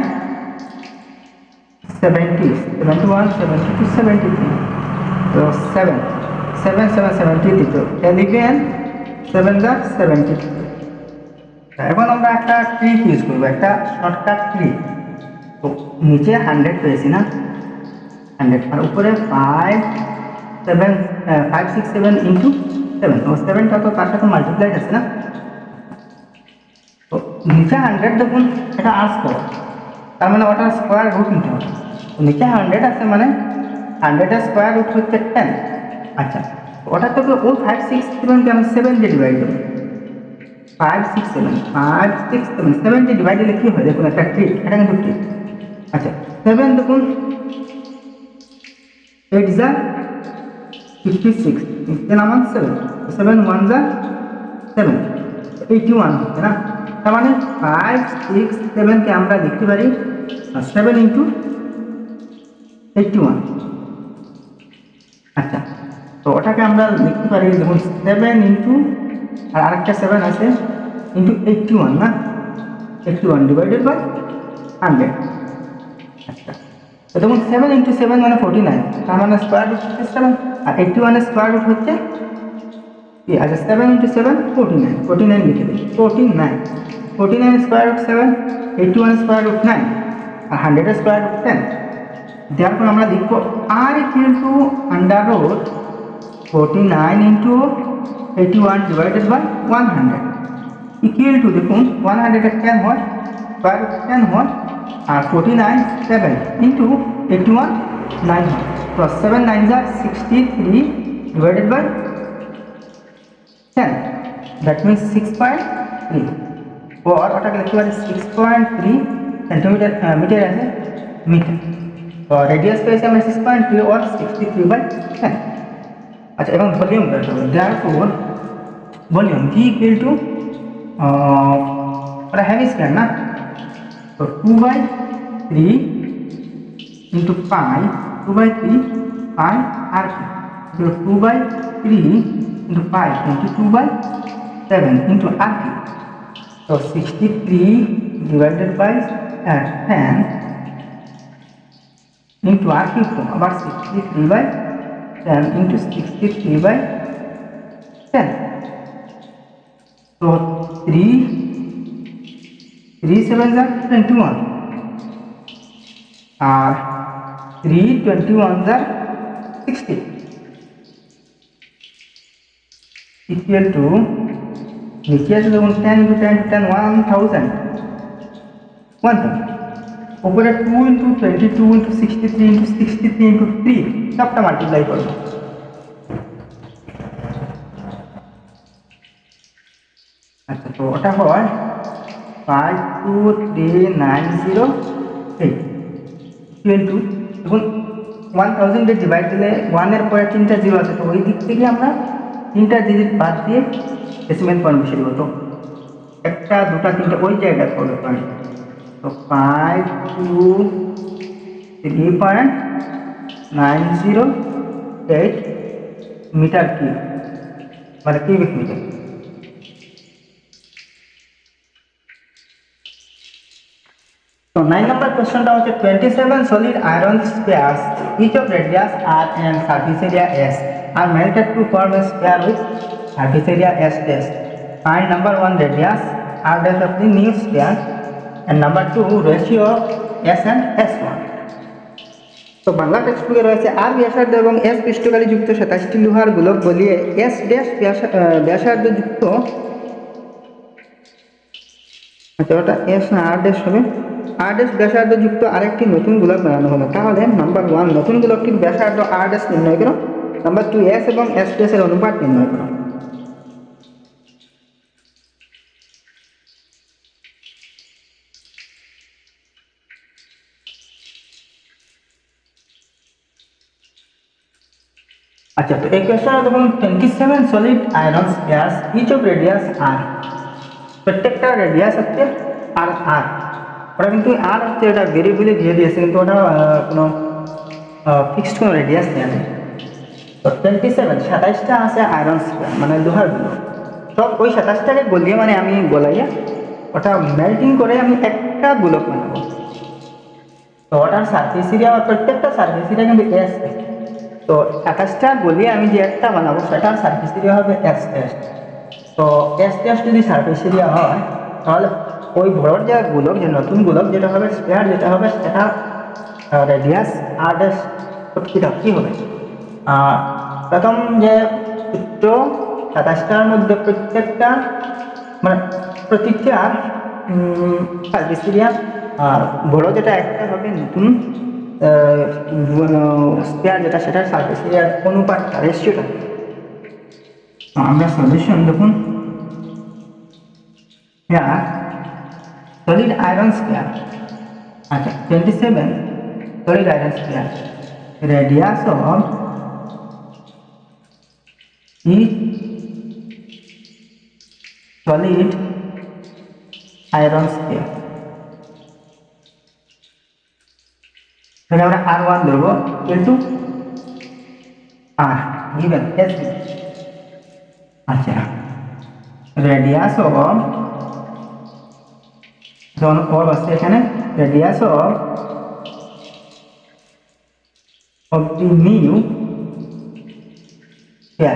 seventy seventy one seventy two seventy three, তো seven seven seven seventy three, তো eleven seven যা seventy three. এখন আমরা একটা trick use করবো, একটা শর্টকাট ট্রিক। তো নিচে হান্ড্রেড পেয়েছি না, হান্ড্রেড আর উপরে five seven five six seven into seven, ও সেভেনটা তো তার সাথে মাল্টিপ্লাইড আছে না, তো নিচে হান্ড্রেড দেখুন এটা আর স্কোয়ার, তার মানে ওটার স্কোয়ার রুট নিতে হবে। তো নিচে হান্ড্রেড আছে মানে হান্ড্রেডের স্কোয়ার রুট হচ্ছে টেন। আচ্ছা ওটা থেকে ও ফাইভ সিক্স সেভেনকে আমি সেভেন দিয়ে ডিভাইড দেবো, five six seven five six seven seven দিয়ে ডিভাইড দিলে কী হয় দেখুন একটা ট্রিক, এটা কিন্তু ট্রিক। আচ্ছা সেভেন দেখুন এইট যা ফিফটি সিক্স, টেন আমার সেভেন, সেভেন ওয়ান যা সেভেন, এইটি ওয়ান হচ্ছে না, তার মানে ফাইভ সিক্স সেভেনকে আমরা লিখতে পারি সেভেন ইন্টু এইটটি ওয়ান। আচ্ছা তো ওটাকে আমরা লিখতে পারি দেখুন সেভেন ইন্টু আর আরেকটা সেভেন আছে ইন্টু এইটটি ওয়ান না, eighty one divided by hundred. আচ্ছা তো দেখুন সেভেন ইন্টু সেভেন মানে ফোর্টি নাইন, তার মানে স্কোয়ার রুট হচ্ছে সেভেন, আর এইটটি ওয়ানের স্কোয়ার রুট হচ্ছে কি, আচ্ছা seven into seven forty nine, forty nine লিখে দিই, forty nine forty nine square root seven, eighty one square root nine, আর হান্ড্রেডের স্কোয়ার রুট টেন। দেওয়ার আমরা লিখবো আর equal to under root forty nine into eighty one divided by one hundred equal to দেখুন one হান্ড্রেডের ten হয়, square root ten হয়, আর forty nine seven into eighty one nine হয়, তো সেভেন নাইন যা sixty three divided by ten, that means six point three, और ওটাকে লিখতে পারি six point three centimetre metre আছে মিটার, তো রেডিয়াস পেয়েছি আমরা সিক্স পয়েন্ট থ্রি और সিক্সটি থ্রি বাই টেন। আচ্ছা এবং ভলিউম বের করবো, therefore volume V equal to ওটা হেভি স্কয়ার না, তো two by three into pi, two by three pi R কি, two by three into pi twenty two by seven into R কি, তো sixty three divided by ten into R কি, আবার sixty three by ten into sixty three by ten, তো three three seven যা twenty one, আর three twenty one যা sixty equal to নিচে আছে দেখুন ten into ten ten one thousand one thousand, উপরে two into twenty two into sixty three into sixty three into three সবটা multiply করবো, আচ্ছা, তো ওটা হয় five two three nine zero eight equal to, এখন ওয়ান থাউজেন্ডে ডিভাইড দিলে ওয়ানের পরে তিনটা জিরো আছে, তো ওই দিক থেকে আমরা তিনটা ডিজিট বাদ দিয়ে ডেসিমেল পয়েন্ট বসে দেবো। তো একটা দুটা তিনটা ওই জায়গায় পড়বে পয়েন্ট, তো five two three point nine zero eight metre cube মানে কিউবিক মিটার। তো নাইন নম্বর কোশ্চেনটা হচ্ছে twenty seven solid iron spheres each of radius R and surface area S are melted to form a sphere with surface area S dash. Find number one radius R dash of the new sphere and number two ratio S and S one. তো Bangla text বুকে রয়েছে আর ব্যাসার্ধ এবং S পৃষ্ঠকালী যুক্ত সাতাশটি লোহার গোলক বলিয়ে এস ড্যাশ ব্যাসার্ধ যুক্ত, আচ্ছা ওটা এস না আর ড্যাশ হবে, আর ড্যাশ ব্যাসার্ধ যুক্ত আরেকটি নতুন গোলক বানানো হলো। তাহলে নাম্বার ওয়ান নতুন গোলকটির ব্যাসার্ধ আর ড্যাশ নির্ণয় করো, নাম্বার টু এস এবং এস ড্যাশের অনুপাত নির্ণয় করো। আচ্ছা, তো এই কোয়েশ্চনে দেখুন twenty seven solid iron spheres each of radius R, প্রত্যেকটা রেডিয়াস হচ্ছে আর আর ওটা কিন্তু আর হচ্ছে এটা ভেরিয়েবলে দিয়ে দিয়েছে, কিন্তু ওটা কোনো ফিক্সড কোনো রেডিয়াস নেই। তো টোয়েন্টি সেভেন সাতাইশটা আছে আয়রন স্পেয়ার মানে লোহার গুলো, সব ওই সাতাশটাকে গলিয়ে মানে আমি গলাইয়া ওটা মেল্টিং করে আমি একটা গোলক বানাবো। তো ওটার সার্ফেস এরিয়া প্রত্যেকটা সার্ফেস এরিয়া কিন্তু এস, তো সাতাশটা গলিয়ে আমি যে একটা বানাবো সেটার সার্ফেস এরিয়া হবে এস ড্যাশ। তো এস ড্যাশ যদি সার্ফেস এরিয়া হয় তাহলে ওই বড়র যে গোলক যে নতুন গোলক যেটা হবে স্পেয়ার যেটা হবে সেটা রেডিয়াস আর ড্যাশ কী হবে, প্রথম যে সূত্র সাতাশটার মধ্যে প্রত্যেকটা মানে প্রতিটা সার্ফেস এরিয়া আর বড় যেটা একটা হবে নতুন স্পেয়ার যেটা সেটার সার্ফেস এরিয়ার অনুপাতটা রেশিওটা। আমরা সলিউশন দেখুন, সলিড আয়রন স্পেয়ার, আচ্ছা twenty seven solid iron sphere radius of each solid iron sphere, তাহলে আমরা আর ওয়ান ধরবো ইনটু আর গিভেন এস। আচ্ছা রেডিয়াস অফ যখন অল আছে এখানে radius of of the new sphere,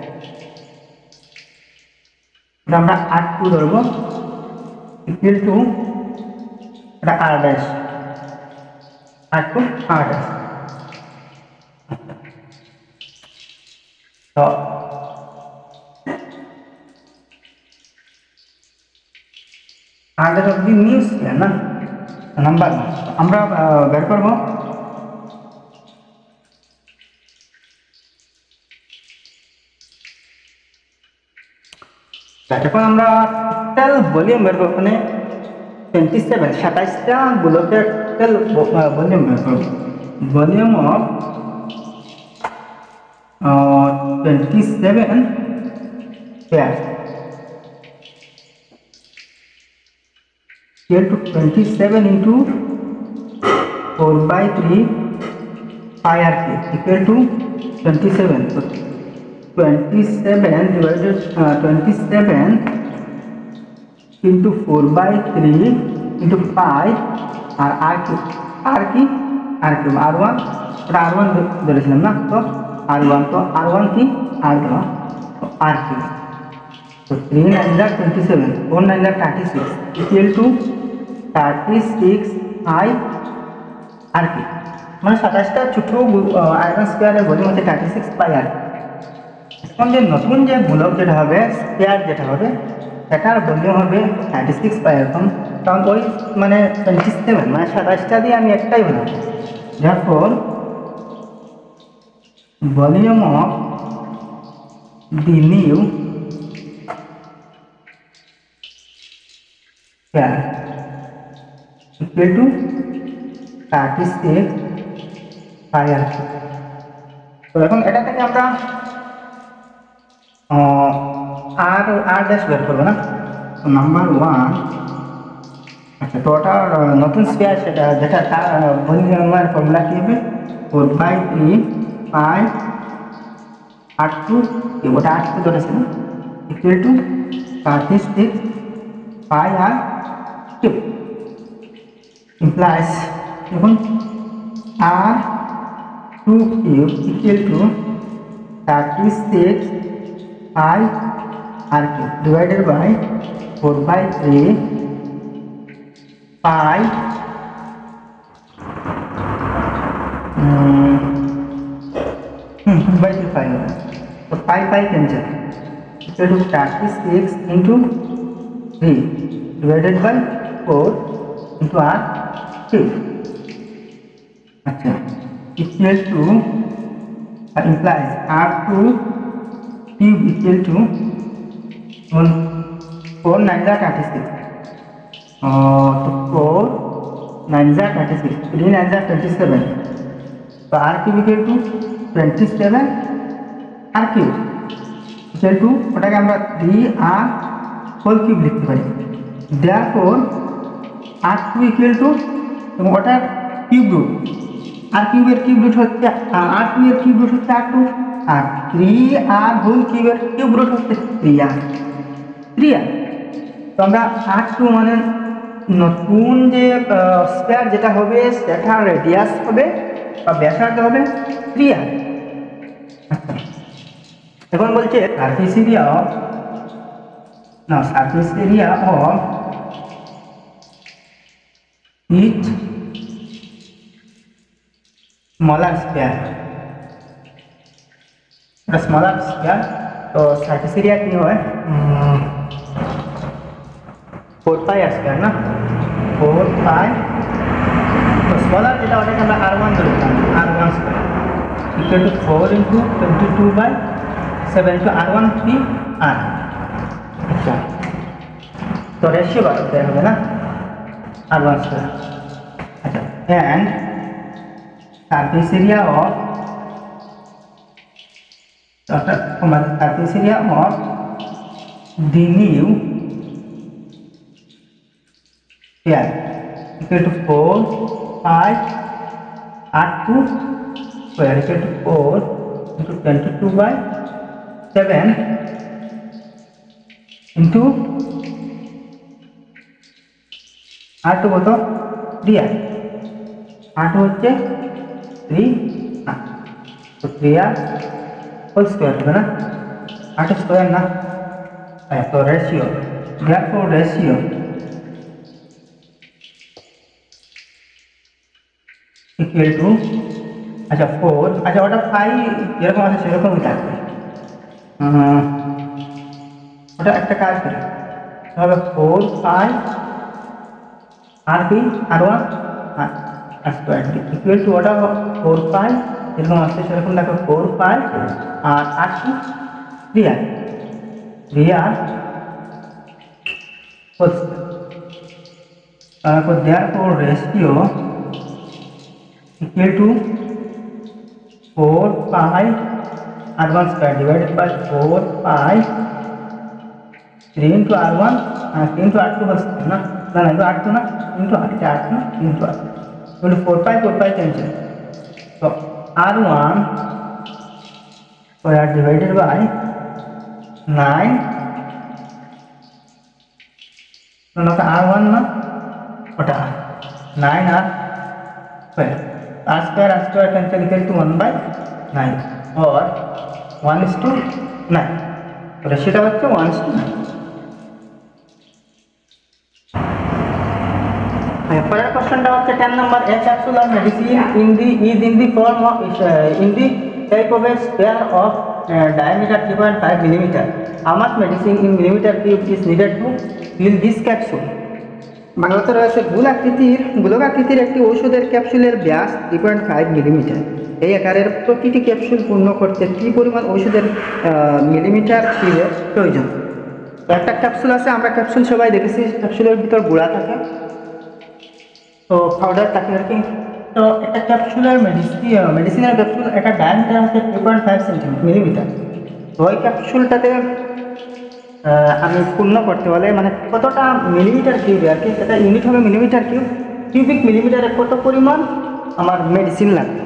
আমরা আর টু ধরবো ইকুয়াল টু এটা R dash R two R dash. তো R dash of the new sphere না নাম্বার আমরা বের করবো। এখন আমরা টোটাল ভলিউম বের করবো, মানে টোয়েন্টি সেভেন সাতাইশটা গোলকের টোটাল ভলিউম বের করবো। Volume of twenty seven sphere equal to twenty seven into four by three pi r cube equal to twenty seven. So twenty seven divided uh, twenty seven into four by three into pi R r cube r কি r cube r one ওটা r one ধরেছিলাম না, তো r one তো r one কি r দেওয়া তো r cube, তো three nine are twenty-seven, four nine are thirty-six equal to thirty-six i r cube, মানে সাতাশটা ছোট আয়রন স্কয়ারের ভলিউম হচ্ছে thirty-six pi r। এখন যে নতুন যে গোলক যেটা হবে স্পেয়ার যেটা হবে সেটার ভলিউম হবে thirty-six pi r, কারণ ওই মানে টোয়েন্টি সেভেন মানে সাতাশটা দিয়ে আমি একটাই বানাবো। therefore volume of the new square equal to thirty six pi R cube. তো এখন এটা থেকে আমরা আর আর ড্যাশ বের করবো না। তো নাম্বার ওয়ান, আচ্ছা তো ওটা নতুন স্কোয়ার, সেটা যেটা তার বহির্গমনের ফর্মুলা কী হবে, four by three pi R two, ওটা আর টু ধরেছে না, equal to thirty six pi R cube implies দেখুন R two cube equal to thirty six pi R cube divided by four by three pi by three pi হবে। তো pi pi cancel, equal to thirty six into three divided by four into R cube. আচ্ছা equal to implies r two cube equal to one four nine जा thirty six, तो four nine जा thirty six, three nine जा twenty seven, तो r cube equal to twenty seven r cube equal to ওটাকে আমরা three r whole cube লিখতে পারি। therefore r two equal to এবং ওটার কিউব রুট, আর কিউবের কিউব রুট হচ্ছে আর টু এর কিউব রুট হচ্ছে R two, R three R whole কিউবের কিউব রুট হচ্ছে থ্রি আর থ্রি আর। তো আমরা আর টু মানে নতুন যে স্কয়ার যেটা হবে সেটা রেডিয়াস হবে বা ব্যাসার্ধ হবে থ্রি আর। আচ্ছা এখন বলছে সারফেস এরিয়া অফ না surface area of each smaller square, smaller square तो सरफेस एरिया की है फोर पाई स्क्वायर ना, फोर पाई तो स्मॉलर जेटा ওটাকে আমরা আর ওয়ান ধরলাম, R one square equal to four into twenty two by seven into R one three R. আচ্ছা তো রেশিও বাড়াতে হবে না আর ওয়ান স্কয়ার। আচ্ছা and surface area of surface area of the new sphere equal to four pi r two square equal to four into twenty-two by seven into r two কত three r, r two হচ্ছে three तो three R whole square होगा ना, आठ square ना, तो ratio therefore ratio equal to अच्छा four, अच्छा ওটা ফাইভ এরকম আছে সেরকমই থাকবে। ওটা একটা কাজ করে তাহলে ফোর ফাইভ আর কি R one square equal to ওটা ফোর পাই এরকম আসছে সেরকম দেখো four pi R R two three R three R হচ্ছে। তারপর দেওয়ার পর ratio equal to four pi R one square divided by four pi three into R one R three into R two হচ্ছে না, না না আর টু না into আর R two না ইন্টু আর बोले four pi four pi cancel, तो R one square divided by nine ना R one ना ওটা nine R square, R square R square cancel equal to one by nine और one is to nine, तो रेशियोটা হচ্ছে one is to nine. Further question about ten number, a capsule of medicine in the is in the form of uh, in the type of a sphere of uh, diameter three point five millimeter. How much medicine in millimeter cube is needed to fill this capsule? বাংলাতে রয়েছে গোলাকৃতির গোলকাকৃতির একটি ঔষধের ক্যাপসুলের ব্যাস three point five millimetre. এই আকারের প্রতিটি capsule পূর্ণ করতে কী পরিমাণ ঔষধের মিলিমিটার কিউবের প্রয়োজন? তো একটা ক্যাপসুল আছে, আমরা ক্যাপসুল সবাই দেখেছি, ক্যাপসুলের ভিতর গুঁড়া থাকে, তো পাউডার থাকে আর কি। তো একটা ক্যাপসুলের মেডিসিন মেডিসিনের ক্যাপসুল একটা ডায়ামিটার হচ্ছে two point five centimetre millimetre. তো ওই ক্যাপসুলটাতে আমি পূর্ণ করতে হলে মানে কতটা মিলিমিটার কিউবে আর কি, সেটা ইউনিট হবে মিলিমিটার কিউব, কিউবিক মিলিমিটারে কত পরিমাণ আমার মেডিসিন লাগবে।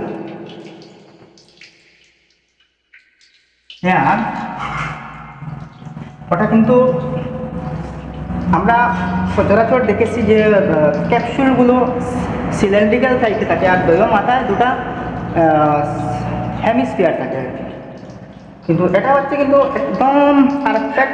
হ্যাঁ, ওটা কিন্তু আমরা সচরাচর দেখেছি যে ক্যাপসুলগুলো সিলিন্ড্রিক্যাল টাইপে থাকে আর দৈব মাথায় দুটা হেমিস্ফিয়ার থাকে আর কি। কিন্তু এটা হচ্ছে কিন্তু একদম পারফেক্ট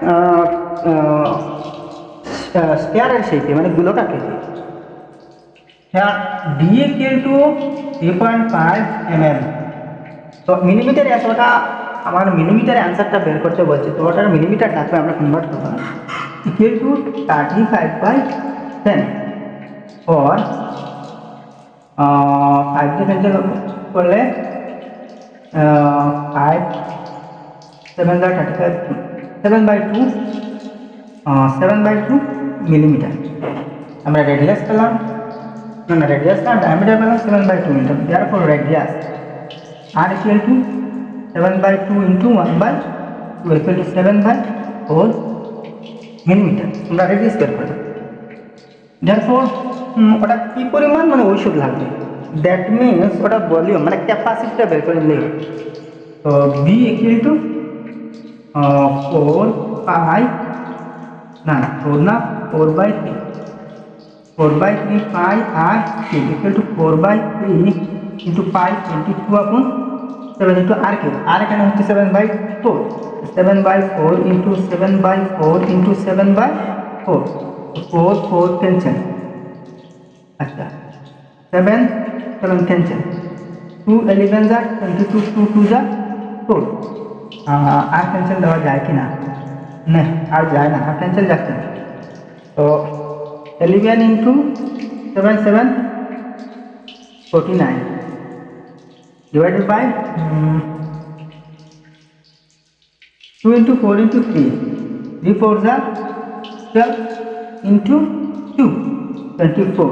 স্পেয়ারের শেপে, মানে গুলোটাকে। হ্যাঁ, D equal to three point five M M. তো মিলিমিটারে এতটা আমার মিলিমিটারে অ্যান্সারটা বের করতে বলছে, তো ওটার মিলিমিটার থাকবে আমরা কনভার্ট করবো না। Equal to thirty five by ten और फाइव के कैंसिल করলে five seven by thirty five seven by two seven by two millimetre আমরা রেডিয়াস পেলাম, না না রেডিয়াস না ডায়ামিটার পেলাম seven by two metre. Therefore radius R equal to seven by two into one by two equal to seven by four millimetre. আমরা radius বের করি। Therefore ওটা কী পরিমাণ মানে ওষুধ লাগবে, দ্যাট মিনস ওটা ভলিউম মানে ক্যাপাসিটিটা বের করে নিলে। তো V equal to four pi না ফোর না four by three four by three pi R cube equal to four by three into pi into two अपन seven into R cube R एखे होच्छे seven by four seven by four into seven by four into seven by four four four cancel. अच्छा seven seven cancel two eleven जा twenty two two two जा four R cancel देवा जाए कि ना, नहीं आर जाए ना, आर कैंसिल जाच्छे ना। तो eleven into seven seven forty nine divided by two into four into three three four जा twelve into two twenty four.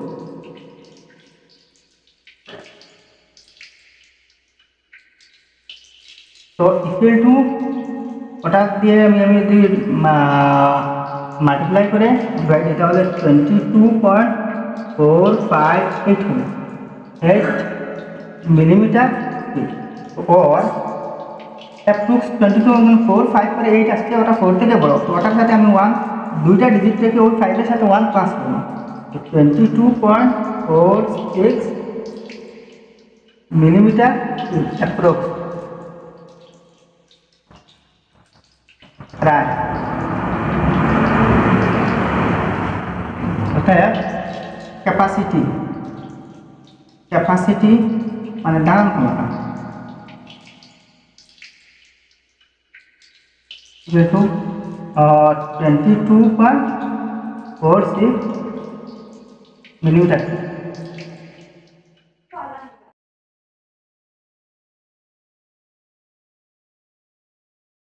तो इक्वल टू ওটা দিয়ে আমি আমি যদি মাল্টিপ্লাই করে ডিভাইড এটা হলে twenty two point four five eight eight millimetre और approx twenty two four five করে এইট আসছে, ওটা ফোর থেকে বড়, তো ওটার সাথে আমি ওয়ান দুইটা ডিজিট থেকে ওই ফাইভের সাথে ওয়ান প্লাস করবো। তো twenty two point four six millimetre approx right. অতএব ক্যাপাসিটি ক্যাপাসিটি মানে ধারণ ক্ষমতা যেহেতু twenty two point four six millimetre.